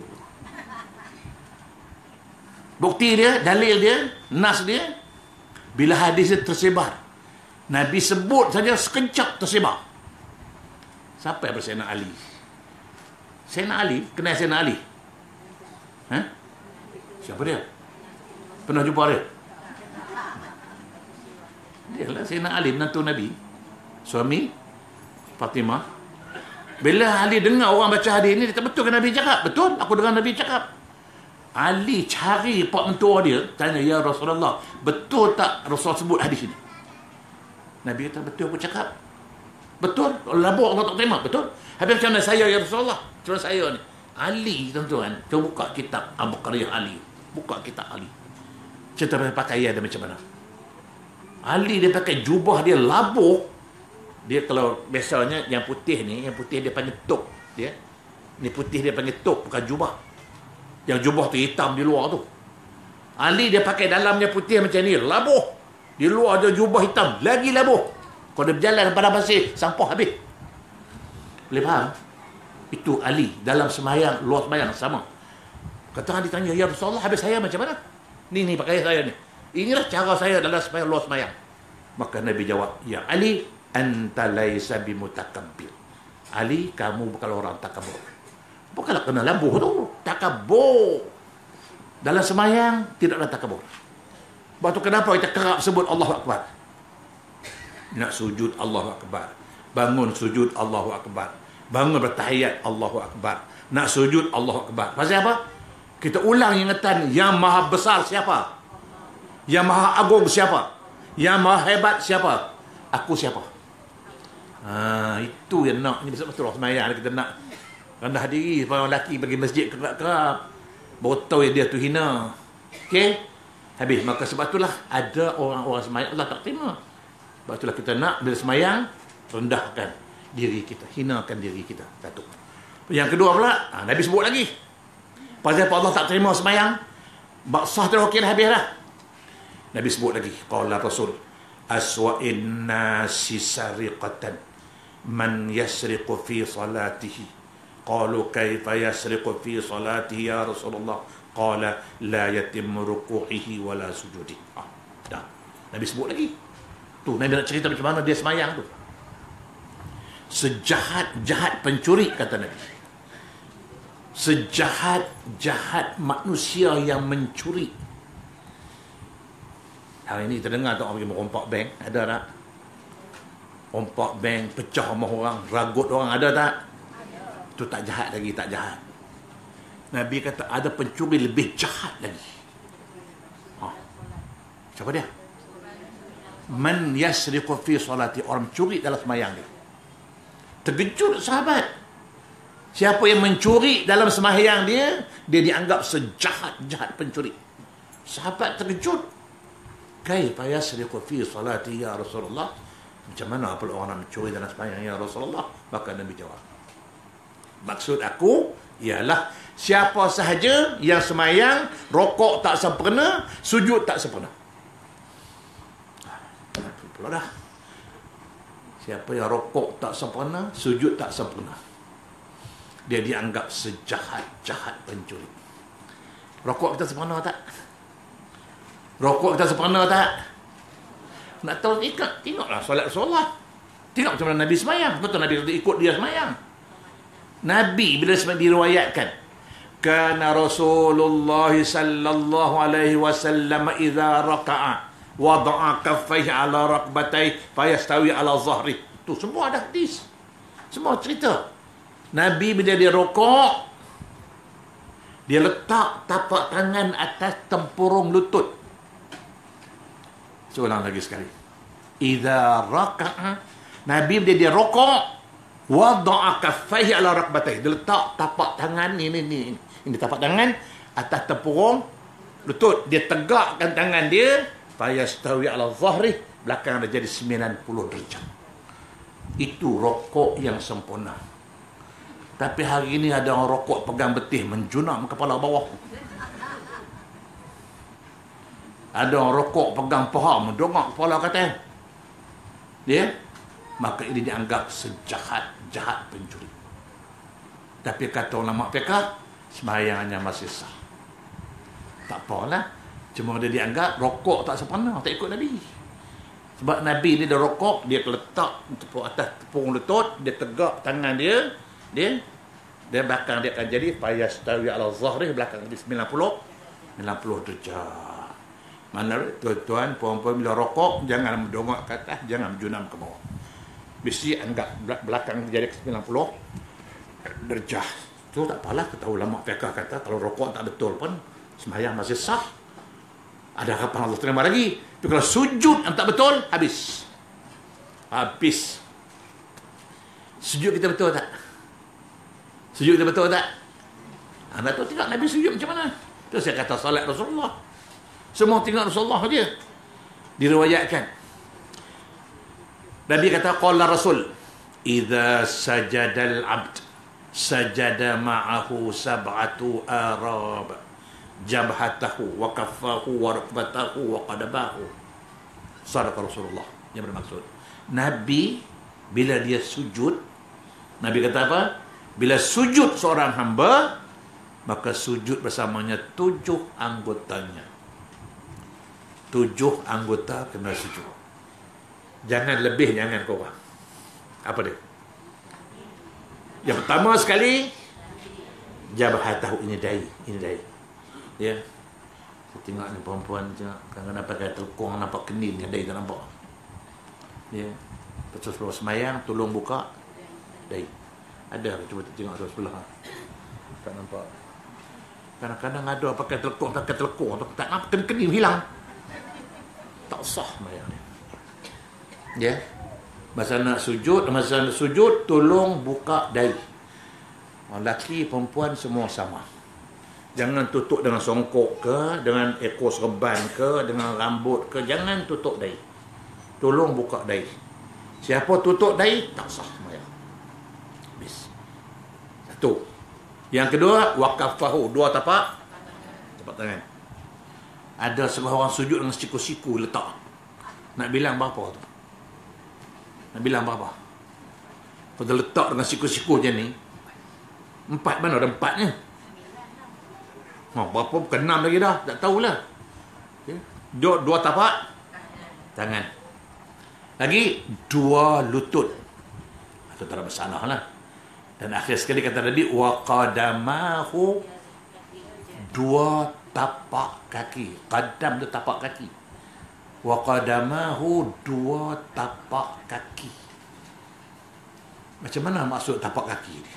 Bukti dia, dalil dia, nas dia, bila hadis dia tersebar, Nabi sebut saja sekejap tersebar. Siapa yang Sayyidina Ali? Sayyidina Ali, kenal Sayyidina Ali? Ha? Siapa dia? Pernah jumpa dia? Dia lah Sayyidina Ali, menantu Nabi, suami Fatimah. Bila Ali dengar orang baca hadis ni, dia tak betul kan Nabi cakap? Betul, aku dengar Nabi cakap. Ali cari pak mentua dia, tanya, ya Rasulullah, betul tak Rasul sebut hadis ini? Nabi kata, betul aku cakap. Betul, labur Allah tak terima, betul. Habis macam mana saya, ya Rasulullah? Macam saya ni. Ali, tuan-tuan, kita buka kitab Abu Qariyah Ali. Buka kitab Ali. Cerita pakaian dia macam mana. Ali dia pakai jubah dia labur. Dia kalau biasanya yang putih ni, yang putih dia panggil top dia. Ni putih dia panggil top, bukan jubah. Yang jubah tu hitam di luar tu. Ali dia pakai dalamnya putih macam ni, labuh. Di luar ada jubah hitam, lagi labuh. Kalau dia berjalan pada pasir, sampah habis. Boleh faham? Itu Ali dalam semayang, luar semayang sama. Kata Ali tanya, ya Rasulullah, habis saya macam mana? Ni ni pakaian saya ni. Inilah cara saya dalam semayang, luar semayang. Maka Nabi jawab, ya Ali, anta laisa bimutakabbir. Ali, kamu bukan orang takabur. Bukanlah kena labuh tu, takabur. Dalam semayang tidak ada takabur. Sebab tu kenapa kita kerap sebut Allahu Akbar? Nak sujud Allahu Akbar, bangun sujud Allahu Akbar, bangun bertahiyat Allahu Akbar, nak sujud Allahu Akbar. Pasal apa? Kita ulang ingatan, yang maha besar siapa? Yang maha agung siapa? Yang maha hebat siapa? Aku siapa? Ha, itu yang nak. Ini betul-betul semayang kita nak rendah diri. Orang lelaki pergi masjid kerap-kerap, baru tahu dia tu hina. Okey? Habis. Maka sebab itulah ada orang-orang semayang Allah tak terima. Sebab itulah kita nak bila semayang, rendahkan diri kita, hinakan diri kita. Satu. Yang kedua pula, ha, Nabi sebut lagi. Pasal apa Allah tak terima semayang? Baksah tu okey dah, habis dah. Nabi sebut lagi. Qala Rasul, aswa'in nasi sariqatan man yasriqu fi salatihi. Qalu kaifa yasriqu fi salatihi ya Rasulullah? Qala la yatimmu ruku'ihi wa la sujudi. Ah, dah. Nabi sebut lagi. Tu Nabi nak cerita macam mana dia semayang tu. Sejahat-jahat pencuri, kata Nabi. Sejahat-jahat manusia yang mencuri. Hari ini kita dengar tu orang pergi merompak bank. Ada tak? Rompak bank, pecah rumah orang, ragut orang, ada tak? Itu tak jahat lagi, tak jahat. Nabi kata ada pencuri lebih jahat lagi. Ha. Siapa dia? Man yasriqu fi salati, orang mencuri dalam semayang dia. Terkejut sahabat. Siapa yang mencuri dalam semayang dia, dia dianggap sejahat-jahat pencuri. Sahabat terkejut. Kaifa yasriqu fi salati ya Rasulullah? Macam mana pula orang nak mencuri dalam sembahyang ya Rasulullah? Maka Nabi jawab, maksud aku ialah siapa sahaja yang sembahyang rokok tak sempurna, sujud tak sempurna. Pula dah. Siapa yang rokok tak sempurna, sujud tak sempurna, dia dianggap sejahat-jahat pencuri. Rokok kita sempurna tak? Rokok kita sempurna tak? Nak tahu, ikut, tengoklah solat Rasulullah. Tengok macam mana Nabi semayang. Betul Nabi kata ikut dia semayang. Nabi bila semayang diriwayatkan, kana Rasulullah sallallahu alaihi wasallam idza raka'a wada'a kaffaihi ala raqbatayhi fayastawi ala zahri. Tu semua ada hadis. Semua cerita. Nabi bila dia rokok, dia letak tapak tangan atas tempurung lutut. Seorang lagi sekali. Idza raka'a, Nabi bila dia rokok, wada'a kaffaihi ala raqbatayhi, dia letak tapak tangan ni ni ni. Ini tapak tangan atas tempurung lutut. Dia tegakkan tangan dia, fayastawi ala zahri, belakang dia jadi sembilan puluh derajat. Itu rokok yang sempurna. Tapi hari ini ada orang rokok pegang betih menjunam kepala bawah. Ada orang rokok pegang paha mendongak kepala kataan. Dia, maka ini dianggap sejahat-jahat pencuri. Tapi kata ulama fiqh, sembahyangnya masih sah. Tak apalah, cuma dia dianggap rokok tak sempurna, tak ikut Nabi. Sebab Nabi ni dia rokok, dia letak tepuk atas tepung lutut, dia tegak tangan dia, dia dia belakang dia akan jadi fayastawi ala zahri, belakang dia sembilan puluh derajat. Mana tuan-tuan, puan-puan bila rokok, jangan mendongak ke atas, jangan menjunam ke bawah. Mesti anggap belakang jadi sembilan puluh derajat. Itu tak apalah, kata ulama fiqh kata, kalau rokok tak betul pun, sembahyang masih sah. Ada harapan Allah terima lagi. Tapi kalau sujud yang tak betul, habis. Habis. Sujud kita betul tak? Sujud kita betul tak? Anda tahu tidak Nabi sujud macam mana? Itu saya kata salat Rasulullah. Semua tinggal Rasulullah saja. Diriwayatkan. Nabi kata, qala Rasul, idza sajadal abd sajada ma'ahu sab'atu arab, jabhatahu wa kaffahu wa rukbatahu wa qadabahu. Sadaqa Rasulullah. Yang bermaksud, Nabi bila dia sujud, Nabi kata apa? Bila sujud seorang hamba, maka sujud bersamanya tujuh anggotanya. Tujuh anggota kena sujud. Jangan lebih, jangan kurang. Apa dia? Yang pertama sekali, jabhatahu, ini dahi, ini dahi. Ya. Saya tengok ni perempuan tengok kadang-kadang pakai telkung, nampak kenin, yang dahi tak nampak. Ya. Lepas sebelum semayang, tolong buka dahi. Ada, cuba tengok tu sebelah. Tak nampak. Kadang-kadang ada pakai telkung, pakai telkung, tak nampak kenin hilang. Tak sah semayang ni. Ya. Masa nak sujud, masa nak sujud, tolong buka dahi. Orang lelaki, perempuan semua sama. Jangan tutup dengan songkok ke, dengan ekor serban ke, dengan rambut ke, jangan tutup dahi. Tolong buka dahi. Siapa tutup dahi, tak sah semayang. Habis. Satu. Yang kedua, waqafahu, dua tapak tapak tangan. Ada seorang orang sujud dengan siku-siku letak. Nak bilang berapa tu? Nak bilang berapa? Kalau letak dengan siku-siku je ni, empat, mana ada empatnya? Oh, berapa? Bukan enam lagi dah. Tak tahulah. Okay. Dua, dua tapak tangan. Lagi dua lutut. Itu tak ada masalah lah. Dan akhir sekali kata tadi, wa qadamahu, dua tapak kaki. Qadam tu tapak kaki. Wa qadamahu, dua tapak kaki. Macam mana maksud tapak kaki ni?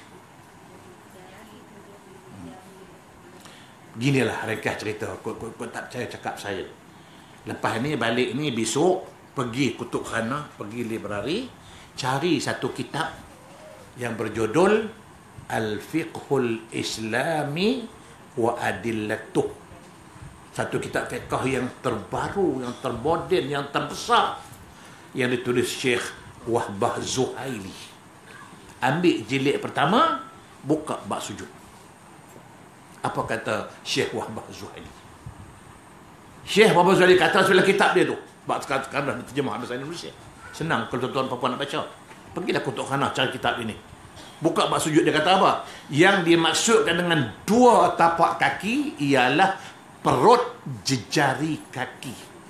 Hmm. Ginilah ringkas cerita. Kau, kau, kau tak percaya cakap saya. Lepas ni balik ni, besok pergi kutubkhana, pergi librari, cari satu kitab yang berjudul Al-Fiqhul Islami wa Adillatuh. Satu kitab fiqh yang terbaru, yang termoden, yang terbesar, yang ditulis Syekh Wahbah Zuhaili. Ambil jilid pertama, buka bab sujud. Apa kata Syekh Wahbah Zuhaili? Syekh Wahbah Zuhaili kata dalam kitab dia tu, bab sekarang dah terjemah bahasa Indonesia. Senang kalau tuan-tuan puan-puan nak baca. Pergilah kutubkhana cari kitab ini. Buka bab sujud, dia kata apa? Yang dimaksudkan dengan dua tapak kaki ialah perut jejari kaki.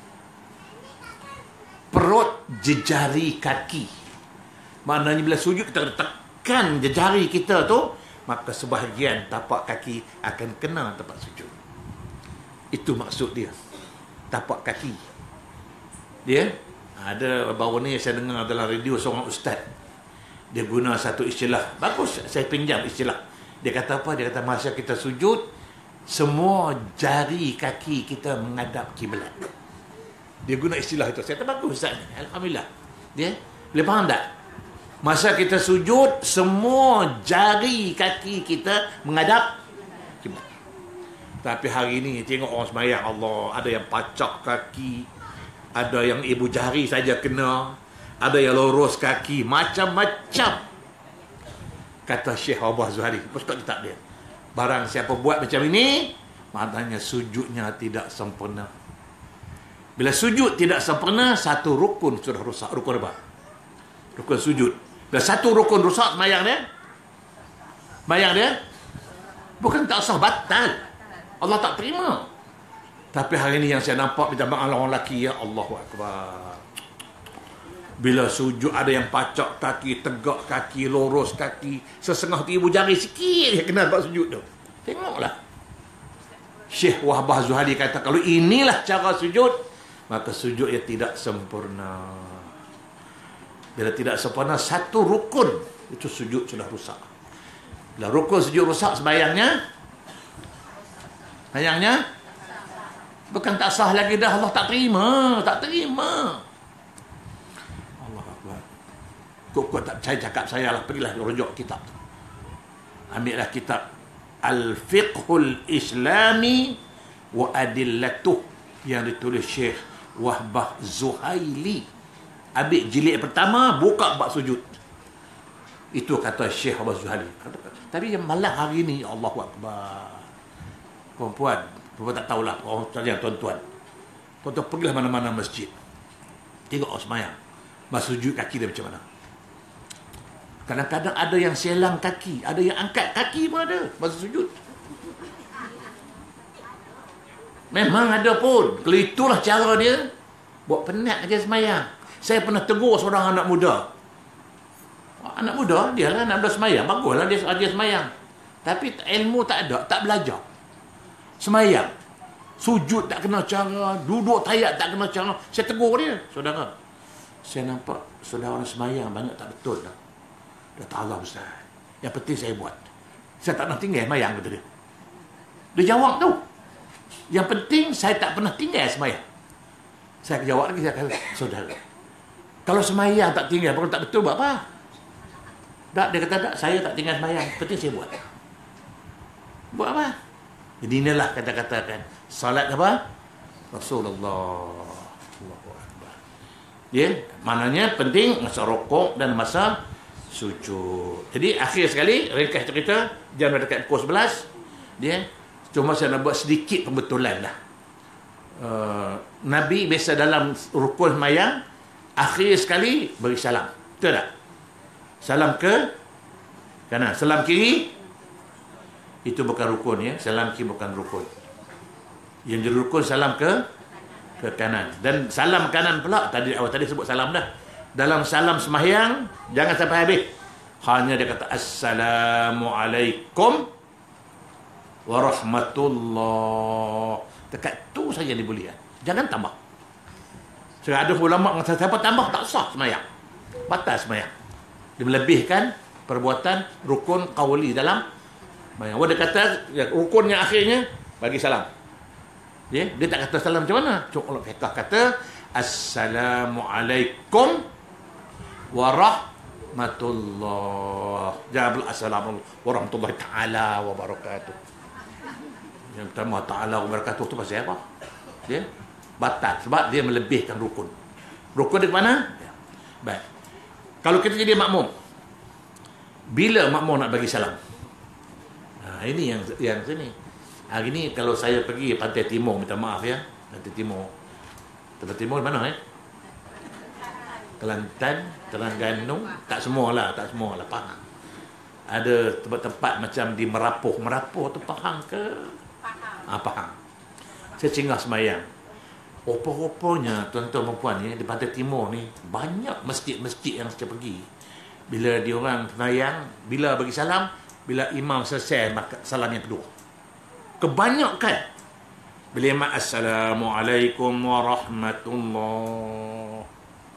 Perut jejari kaki. Maknanya bila sujud kita tekan jejari kita tu, maka sebahagian tapak kaki akan kena tempat sujud. Itu maksud dia. Tapak kaki. Dia ada baru ni saya dengar dalam radio seorang ustaz. Dia guna satu istilah. Bagus, saya pinjam istilah. Dia kata apa? Dia kata masa kita sujud, semua jari kaki kita menghadap kiblat. Dia guna istilah itu. Saya kata bagus ustaz ni. Alhamdulillah. Dia boleh faham tak? Masa kita sujud, semua jari kaki kita menghadap kiblat. Tapi hari ini tengok orang sembahyang, Allah, ada yang pacak kaki, ada yang ibu jari saja kena, ada yang lurus kaki, macam-macam. Kata Syekh Wahbah Zuhaili, buka kitab dia. Barang siapa buat macam ini, maknanya sujudnya tidak sempurna. Bila sujud tidak sempurna, satu rukun sudah rusak. Rukun apa? Rukun sujud. Bila satu rukun rusak, semayang dia? Semayang dia? Bukan tak sah, batal. Allah tak terima. Tapi hari ini yang saya nampak minta maaf orang lelaki, ya Allahu Akbar. Bila sujud ada yang pacak kaki, tegak kaki, lurus kaki, sesengah ibu jari sikit dia kena buat sujud tu. Tengoklah. Syekh Wahbah Zuhaili kata kalau inilah cara sujud, maka sujud ia tidak sempurna. Bila tidak sempurna satu rukun, itu sujud sudah rusak. Bila rukun sujud rusak, sembayangnya sembayangnya bukan tak sah lagi dah, Allah tak terima, tak terima. Kok tak percaya cakap saya lah, pergilah rujuk kitab. Ambillah kitab Al-Fiqhul Islami wa Adillatuh yang ditulis Syekh Wahbah Zuhaili. Ambil jilid pertama, buka bab sujud. Itu kata Syekh Wahbah Zuhaili. Tapi yang malah hari ini, Allahu Akbar. Perempuan, perempuan tak tahulah, orang sekalian tuan-tuan. Tuan-tuan pergilah mana-mana masjid. Tengok orang semayang. Masa sujud kaki dia macam mana. Kadang-kadang ada yang selang kaki, ada yang angkat kaki pun ada masa sujud. Memang ada pun. Kalau itulah cara dia, buat penat aja semayang. Saya pernah tegur seorang anak muda. Anak muda, dia lah nak belajar semayang. Baguslah dia, dia semayang. Tapi ilmu tak ada, tak belajar. Semayang. Sujud tak kena cara, duduk tayat tak kena cara. Saya tegur dia, saudara. Saya nampak saudara orang semayang banyak tak betul dah. Dah tak Allah Ustaz. Yang penting saya buat. Saya tak nak tinggal semayang, kata dia. Dia jawab tu. Yang penting saya tak pernah tinggal semayang. Saya jawab lagi, saya kata, saudara, kalau semayang tak tinggal, kalau tak betul, buat apa? Tak, dia kata, tak, saya tak tinggal semayang. Penting saya buat. Buat apa? Jadi inilah kata-katakan. Salat apa? Rasulullah. Allahu Akbar. Ya, maknanya penting masa rokok dan masa sujud. Jadi akhir sekali, ringkas cerita, jam dah dekat pukul sebelas, dia cuma saya nak buat sedikit pembetulan lah. Uh, Nabi biasa dalam rukun semayang, akhir sekali beri salam. Betul tak? Salam ke kanan, salam kiri itu bukan rukun ya, salam kiri bukan rukun. Yang jadi rukun salam ke ke kanan. Dan salam kanan pula, tadi awal tadi sebut salam dah. Dalam salam sembahyang jangan sampai habis. Hanya dia kata Assalamualaikum warahmatullah. Dekat tu saja diboleh. Jangan tambah. Sebab ada ulama mengatakan siapa tambah tak sah sembahyang. Batal sembahyang. Dia melebihkan perbuatan rukun qauli dalam sembahyang. Dia kata ya, rukun yang akhirnya bagi salam. Ya, dia tak kata salam macam mana? Cuma Allah fiqh kata Assalamualaikum warahmatullah. Jangan bilang assalamualaikum warahmatullahi taala wabarakatuh. Yang pertama, ta'ala wabarakatuh tu pasal apa? Dia batal sebab dia melebihkan rukun. Rukun dia ke mana? Ya. Baik. Kalau kita jadi makmum, bila makmum nak bagi salam? Nah, ini yang yang sini. Hari ni kalau saya pergi Pantai Timur, minta maaf ya, Pantai Timur. Pantai Timur mana eh? Kelantan, Terengganu, tak semualah, tak semualah Pahang. Ada tempat-tempat macam di Merapuh. Merapuh tu Pahang ke? Pahang. Ah, Pahang. Saya singgah semayang. Rupa-rupanya tuan-tuan dan puan ni di Pantai Timur ni banyak masjid-masjid yang saya pergi. Bila diorang semayang, bila bagi salam, bila imam selesai salam yang kedua. Kebanyakan bila imam assalamualaikum warahmatullah.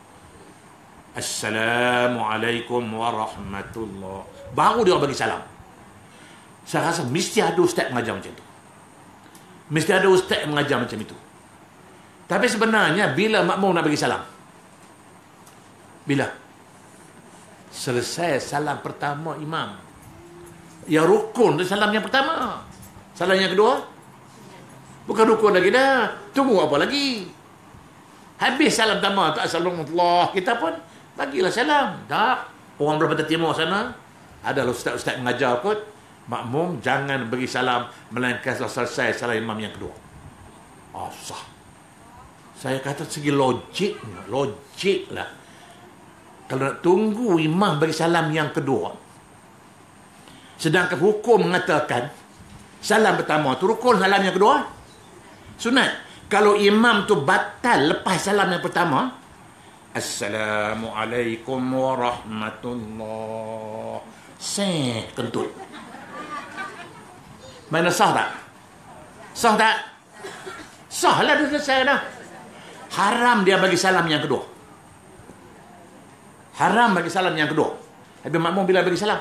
Assalamualaikum warahmatullah. Baru dia bagi salam. Saya rasa mesti ada ustaz mengajar macam tu. Mesti ada ustaz mengajar macam itu. Tapi sebenarnya bila makmum nak bagi salam? Bila? Selesai salam pertama imam. Yang rukun tu salam yang pertama. Salam yang kedua? Bukan rukun lagi dah. Tunggu apa lagi? Habis salam pertama tu assalamualaikum, kita pun bagilah salam. Tak. Orang belah Pantai Timur sana, adalah ustaz-ustaz mengajar kot, makmum jangan bagi salam melainkan selesai salam imam yang kedua. Oh, sah. Saya kata segi logiknya, logik lah. Kalau nak tunggu imam bagi salam yang kedua, sedangkan hukum mengatakan salam pertama tu rukun, salam yang kedua sunat. Kalau imam tu batal lepas salam yang pertama, assalamualaikum warahmatullah, seh kentut. Mana sah tak? Sah tak? Sah lah, dah selesai dah. Haram dia bagi salam yang kedua. Haram bagi salam yang kedua. Habis makmum bila bagi salam?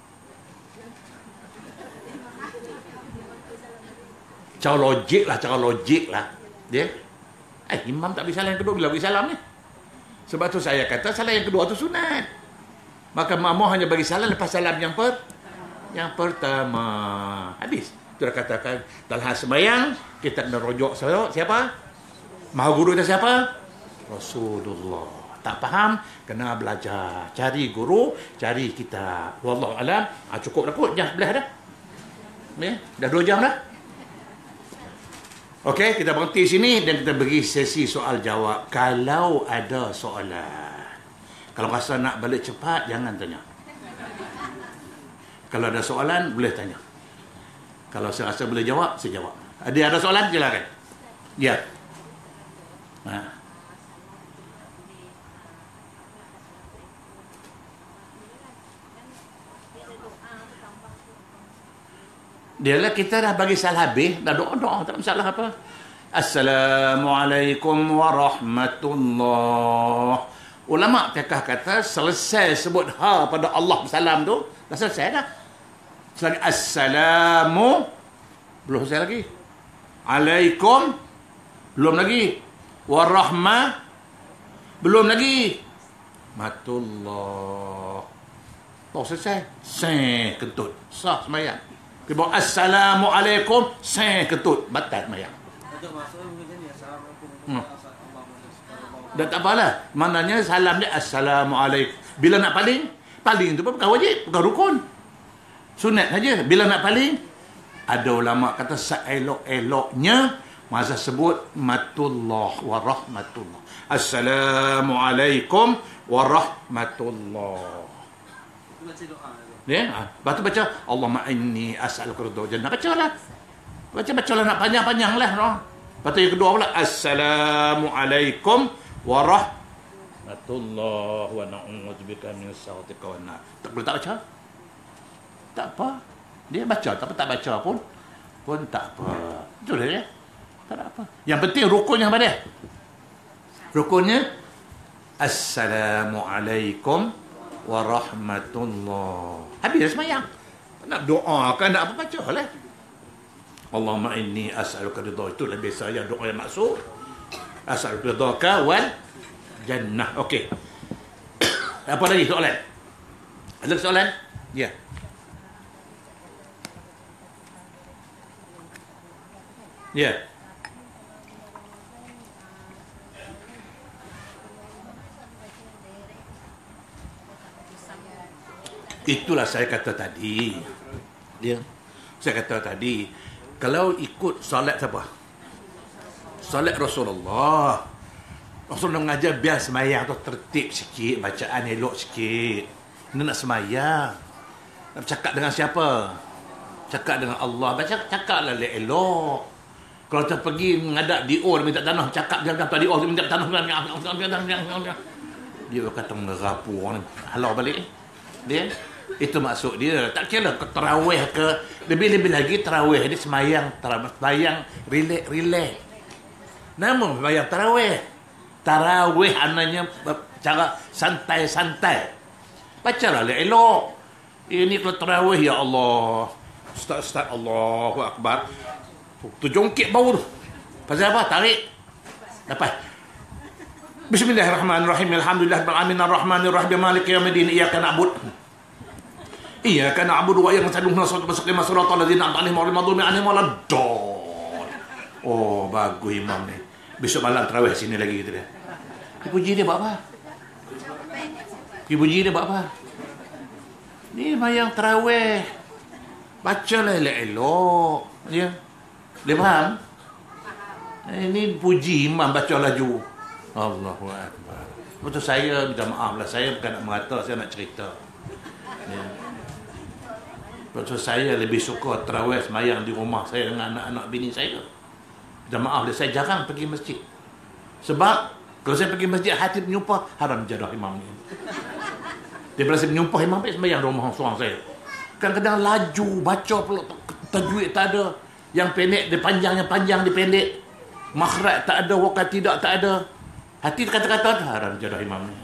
Cara logik lah, cara logik lah. Dia, eh, imam tak bagi salam yang kedua, bila bagi salam ni? Sebab tu saya kata salam yang kedua tu sunat. Maka makmum hanya bagi salam lepas salam yang per, yang pertama. Habis. Itu dah katakan dalam hal sembahyang kita kena rujuk siapa? Maha guru kita siapa? Rasulullah. Tak faham, kena belajar. Cari guru, cari kitab. Wallahu alam. Ah, cukup dah kot, jam sebelah dah. Ya, dah dua jam dah. Okey, kita berhenti sini dan kita bagi sesi soal jawab. Kalau ada soalan. Kalau rasa nak balik cepat, jangan tanya. Kalau ada soalan, boleh tanya. Kalau saya rasa boleh jawab, saya jawab. Ada ada soalan, silakan. Ya. Ha. Dia lah kita dah bagi salah habis, dah doa-doa, tak masalah apa. Assalamualaikum warahmatullah. Ulama fiqh kata selesai sebut ha pada Allah salam tu, dah selesai dah. Selagi assalamu belum selesai lagi. Alaikum belum lagi. Warahmah belum lagi. Matullah. Oh, selesai. Seh kentut. Sah sembahyang. Dia bawa assalamualaikum, seh kentut. Batal sembahyang. Hmm. Dan tak apalah. Maknanya salam dia assalamualaikum. Bila nak paling, paling tu pun bukan wajib, bukan rukun. Sunat saja. Bila nak paling, ada ulama kata seelok-eloknya masa sebut matullah wa rahmatullah. Assalamualaikum warahmatullah. Baca doa. Ya, ha. Lepas tu baca Allahumma inni as'aluka ridha jannah. Bacalah. Baca-bacalah nak panjang-panjang lah. No? Lepas tu yang kedua pula assalamualaikum warahmatullah wa na'udzubika min sakhatika wan nar. Tak boleh tak baca? Tak apa. Dia baca, tapi tak baca pun pun tak apa. Betul ya? Tak ada apa. Yang penting rukunnya apa dia? Rukunnya assalamualaikum warahmatullah. Habis semayang. Nak doa kan nak apa baca lah. Allahumma inni as'aluka ridha. Itulah biasa yang doa yang maksud. As'aluka ridhaka wal jannah. Okey. Apa lagi soalan? Ada soalan? Ya. Ya. Itulah saya kata tadi. Ya. Saya kata tadi, kalau ikut solat siapa? Solat Rasulullah. Rasulullah mengajar biar semayang tu tertib sikit, bacaan elok sikit. Dia nak semayang. Nak cakap dengan siapa? Cakap dengan Allah. Baca cakaplah elok. Kalau kita pergi menghadap D O, dia minta tanah, cakap dia kata D O, dia minta tanah. Dia kata merapu orang ni. Halau balik. Dia itu maksud dia. Tak kira ke tarawih ke, lebih-lebih lagi tarawih dia semayang, semayang relax relax. Namun semayang tarawih. Tarawih anaknya cara santai-santai. Bacalah elok. Ini kalau tarawih, ya Allah. Ustaz-ustaz, Allahu Akbar. Tu jongkit bau tu. Pasal apa? Tarik. Lepas. Bismillahirrahmanirrahim. Alhamdulillah rabbil alamin arrahmanir rahim maliki yaumiddin iyyaka na'budu Iyyaka na'budu wa iyyaka nasta'in ihdinas siratal siratal ladzina an'amta 'alaihim ghairil maghdubi 'alaihim waladdallin. Oh, bagus imam ni. Besok malam tarawih sini lagi kita dia. Dipuji dia buat apa? Dipuji dia buat apa? Ni mayang tarawih. Bacalah elok-elok. Ya. Dia faham? Ini puji imam baca laju. Allahu Akbar. Betul, saya minta maaf lah. Saya bukan nak mengata, saya nak cerita. Ya. Betul, saya lebih suka tarawih semayang di rumah saya dengan anak-anak bini saya. Minta maaf lah, saya jarang pergi masjid. Sebab kalau saya pergi masjid, hati menyumpah haram jadah imam ni. Dia berasa menyumpah imam ni semayang di rumah seorang saya. Kadang-kadang laju, baca pula tajwid tak ada. Yang pendek dia panjang, yang panjang dia pendek. Makhraj tak ada, wakat tidak tak ada. Hati kata-kata haram jadah imam ni.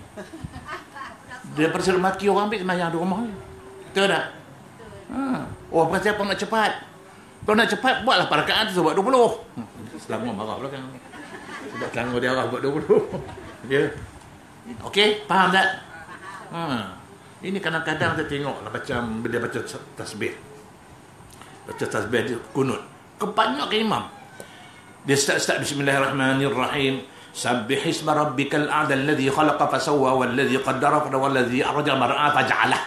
Dia berasa maki orang ambil semayang di rumah ni. Betul tak? Ha. Oh, bukan siapa nak cepat. Kalau nak cepat, buatlah parakaan tu buat dua puluh. Selangor marah pula kan. Sebab Selangor dia arah buat dua puluh. Ya. Okey, faham tak? Ha. Ini kadang-kadang kita tengok lah macam bila baca tasbih. Baca tasbih dia kunut. Kebanyakan imam. Dia start-start bismillahirrahmanirrahim. Sabbih isma rabbikal a'la alladhi khalaqa fasawwa walladhi qaddara fa walladhi akhraja al-mar'a faj'alah.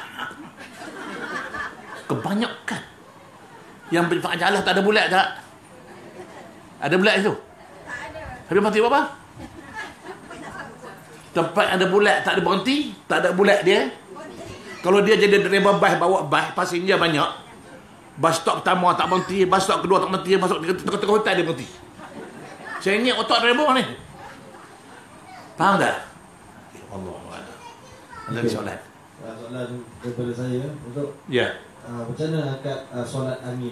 Kebanyakan yang berfa'alah tak ada bulat tak? Ada bulat itu? Tak ada. Habis mati apa? Tempat ada bulat tak ada berhenti, tak ada bulat dia. Kalau dia jadi driver bas, bawa bas, passenger banyak. Bas stop pertama tak berhenti, bas stop kedua tak berhenti, bas stop tengah-tengah hutan dia berhenti. Saya ingat otak driver ni. Faham tak? Allah Allah. Ada soalan. Soalan daripada saya untuk ya. Uh, macam mana akad uh, solat amin?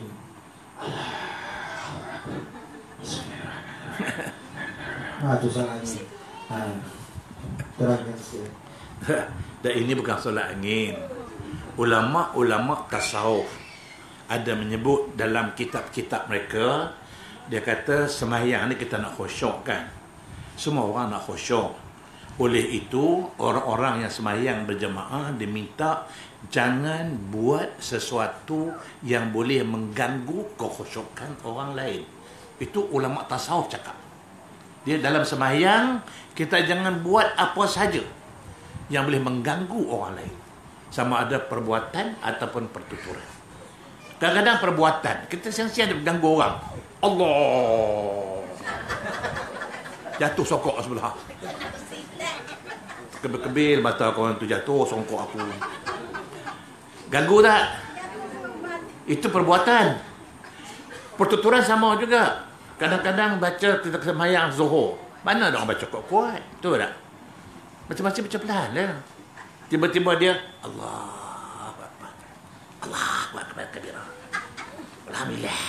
Ha, tu solat amin. Ha. Terangkan sikit. Dan ini bukan solat angin. Ulama-ulama tasawuf ada menyebut dalam kitab-kitab mereka, dia kata sembahyang ni kita nak khusyuk kan. Semua orang nak khusyuk. Oleh itu, orang-orang yang sembahyang berjemaah diminta jangan buat sesuatu yang boleh mengganggu kekhusyukan orang lain. Itu ulama tasawuf cakap. Dia dalam sembahyang, kita jangan buat apa saja yang boleh mengganggu orang lain. Sama ada perbuatan ataupun pertuturan. Kadang-kadang perbuatan, kita siang-siang dia mengganggu orang. Allah. Jatuh sokok sebelah. Kebil-kebil mata kawan tu jatuh, songkok aku. Ganggu tak? Itu perbuatan. Pertuturan sama juga. Kadang-kadang baca kita sembahyang Zuhur. Mana ada orang baca kuat-kuat? Betul tak? Macam-macam baca pelan lah. Tiba-tiba dia Allah Akbar. Allah Akbar kabira. Alhamdulillah.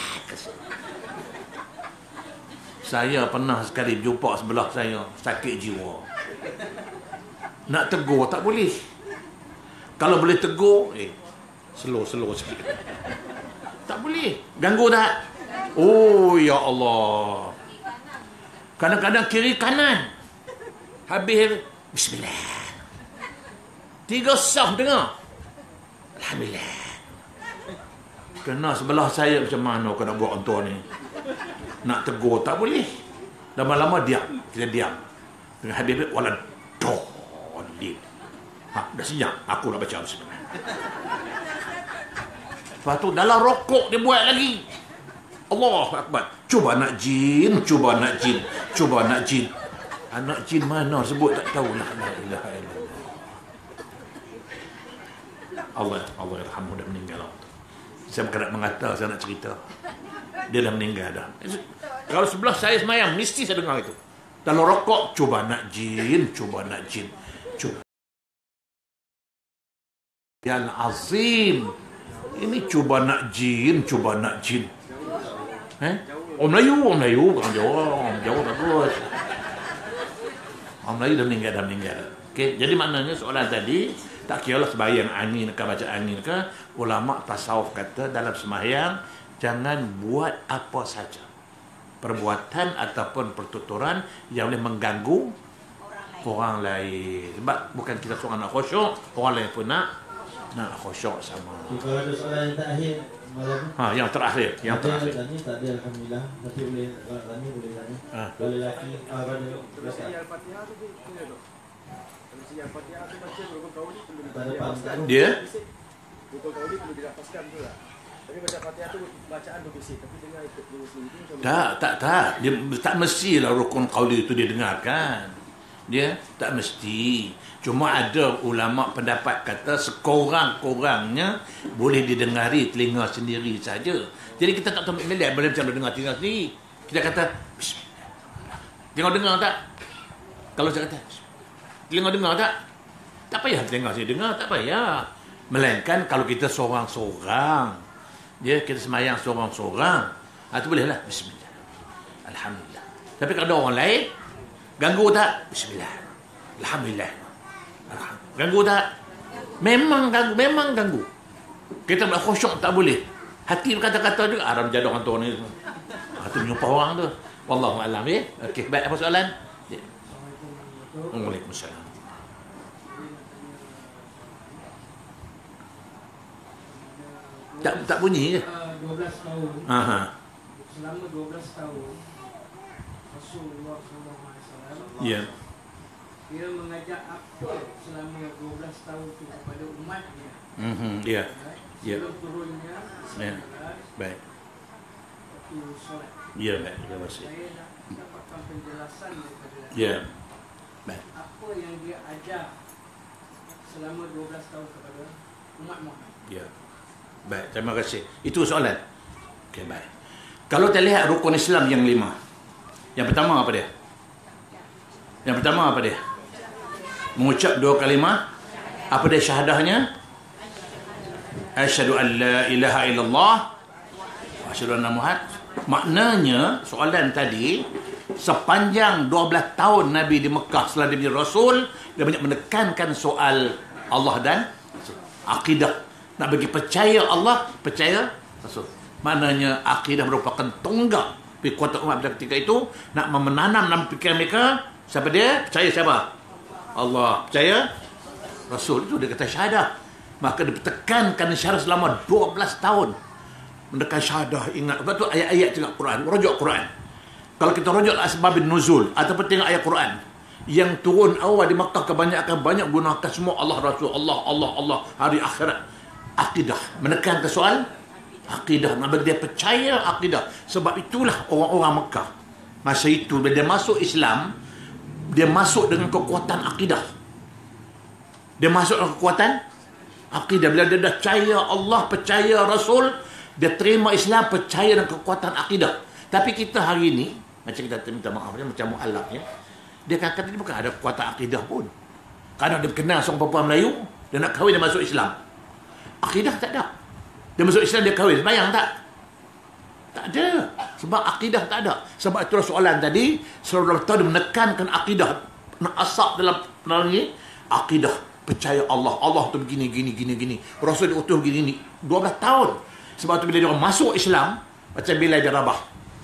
Saya pernah sekali jumpa sebelah saya sakit jiwa. Nak tegur tak boleh. Kalau boleh tegur, eh, slow-slow sikit. Tak boleh. Ganggu tak? Oh, ya Allah. Kadang-kadang kiri kanan. Habis, bismillah. Tiga sah dengar. Alhamdulillah. Kena sebelah saya macam mana kau nak buat untuk ni? Nak tegur tak boleh. Lama-lama diam. Kita diam. Dengan Habib wala dolin. Ha, dah senyap. Aku nak baca sebenarnya. Lepas tu dalam rokok dia buat lagi. Allahu Akbar. Cuba nak jin, cuba nak jin, cuba nak jin. Anak jin mana sebut tak tahu lah. La ilaha illallah. Allah, Allah yarhamhu dah meninggal. Saya bukan nak mengata, saya nak cerita. Dia dah meninggal dah. Kalau sebelah saya semayang, mesti saya dengar itu. Dalam rokok, cuba nak jin, cuba nak jin. Cuba. Yang azim. Ini cuba nak jin, cuba nak jin. Eh? Orang Melayu, orang Melayu, orang Jawa, orang Jawa bagus. Orang Melayu dah meninggal, dah meninggal. Okay? Jadi maknanya soalan tadi, tak kira lah sembahyang angin ke, baca angin ke, ulama tasawuf kata dalam sembahyang, jangan buat apa saja. Perbuatan ataupun pertuturan yang boleh mengganggu orang lain. Sebab bukan kita seorang nak khusyuk, orang lain pun nak nak khusyuk sama. Kalau ada soalan yang terakhir, malam ha, yang terakhir, yang ada terakhir. tanya, tak ada alhamdulillah, tapi boleh tanya, boleh tanya. Ha. Kalau lelaki, ah, pada Kalau Al-Fatihah tu boleh tak? Kalau Al-Fatihah tu baca rukun qauli perlu Tak ada dilafazkan. Dia? Rukun qauli perlu dilafazkan tu lah. Tapi baca Fatihah tu bacaan tu basic, tapi dengar ikut diri sendiri tu macam Tak, tak, tak. Dia tak mestilah rukun qauli itu dia dengarkan. Dia tak mesti. Cuma ada ulama pendapat kata sekurang-kurangnya boleh didengari telinga sendiri saja. Jadi kita tak tahu melihat boleh macam dengar telinga sendiri. Kita kata bismillah. Tengok dengar tak? Kalau saya kata telinga dengar tak? Tak payah telinga saya dengar, tak payah. Melainkan kalau kita seorang-seorang, dia kita semayang seorang-seorang, ah tu bolehlah bismillah. Alhamdulillah. Tapi kalau ada orang lain ganggu tak? Bismillah. Alhamdulillah. Alhamdulillah. Ganggu tak? Memang ganggu, memang ganggu. Kita nak khusyuk tak boleh. Hati berkata-kata juga, haram jaduh orang tua ni. Hati menyumpah orang tu. Wallahu a'lam ya. Okey, baik, apa soalan? Ya. Waalaikumsalam. Tak tak bunyi ke? dua belas tahun. Aha. Selama dua belas tahun Rasulullah sallallahu alaihi wasallam Ya. dia mengajak apa selama dua belas tahun itu kepada umatnya. Mhm, ya. Ya. Sebelum turunnya Ya. Baik. waktu solat. Ya, baik. Terima kasih. Saya nak dapatkan penjelasan daripada Ya. Baik. apa yang dia ajar selama dua belas tahun kepada umat Muhammad. Ya. Baik, terima kasih. Itu soalan. Okey, baik. Kalau kita lihat rukun Islam yang lima. Yang pertama apa dia? Yang pertama apa dia? Mengucap dua kalimah. Apa dia syahadahnya? Asyhadu an la ilaha illallah wa asyhadu anna Muhammad. Maknanya soalan tadi, sepanjang dua belas tahun Nabi di Mekah setelah dia menjadi Rasul, dia banyak menekankan soal Allah dan akidah. Nak bagi percaya Allah, percaya Rasul. Maknanya akidah merupakan tonggak kekuatan umat pada ketika itu, nak menanam dalam fikiran mereka, siapa dia? Percaya siapa? Allah. Percaya Rasul. Itu dia kata syahadah. Maka dia tekankan syahadah selama dua belas tahun. Mendekat syahadah, ingat. Lepas tu ayat-ayat tengok Quran, rujuk Quran. Kalau kita rujuk asbabun nuzul ataupun tengok ayat Quran yang turun awal di Makkah, kebanyakan banyak gunakan semua Allah Rasul, Allah, Allah, Allah, hari akhirat. Akidah, menekankan soal akidah, nak bagi dia percaya akidah. Sebab itulah orang-orang Mekah masa itu bila dia masuk Islam, dia masuk dengan kekuatan akidah. Dia masuk dengan kekuatan akidah. Bila dia dah percaya Allah, percaya Rasul, dia terima Islam, percaya dengan kekuatan akidah. Tapi kita hari ini, macam kita minta maaf ya, macam mu'alaf ya, dia kata dia bukan ada kekuatan akidah pun. Kadang dia kenal seorang perempuan Melayu, dia nak kahwin, dia masuk Islam. Akidah tak ada. Dia masuk Islam, dia kahwin. Sembahyang tak? Tak ada. Sebab akidah tak ada. Sebab itulah soalan tadi, Rasulullah tahu dia menekankan akidah. Nak asap dalam dalam ni, akidah. Percaya Allah. Allah tu begini, gini, gini, gini. Rasul diutus begini, gini. dua belas tahun. Sebab tu bila dia masuk Islam, macam Bilal bin Rabah.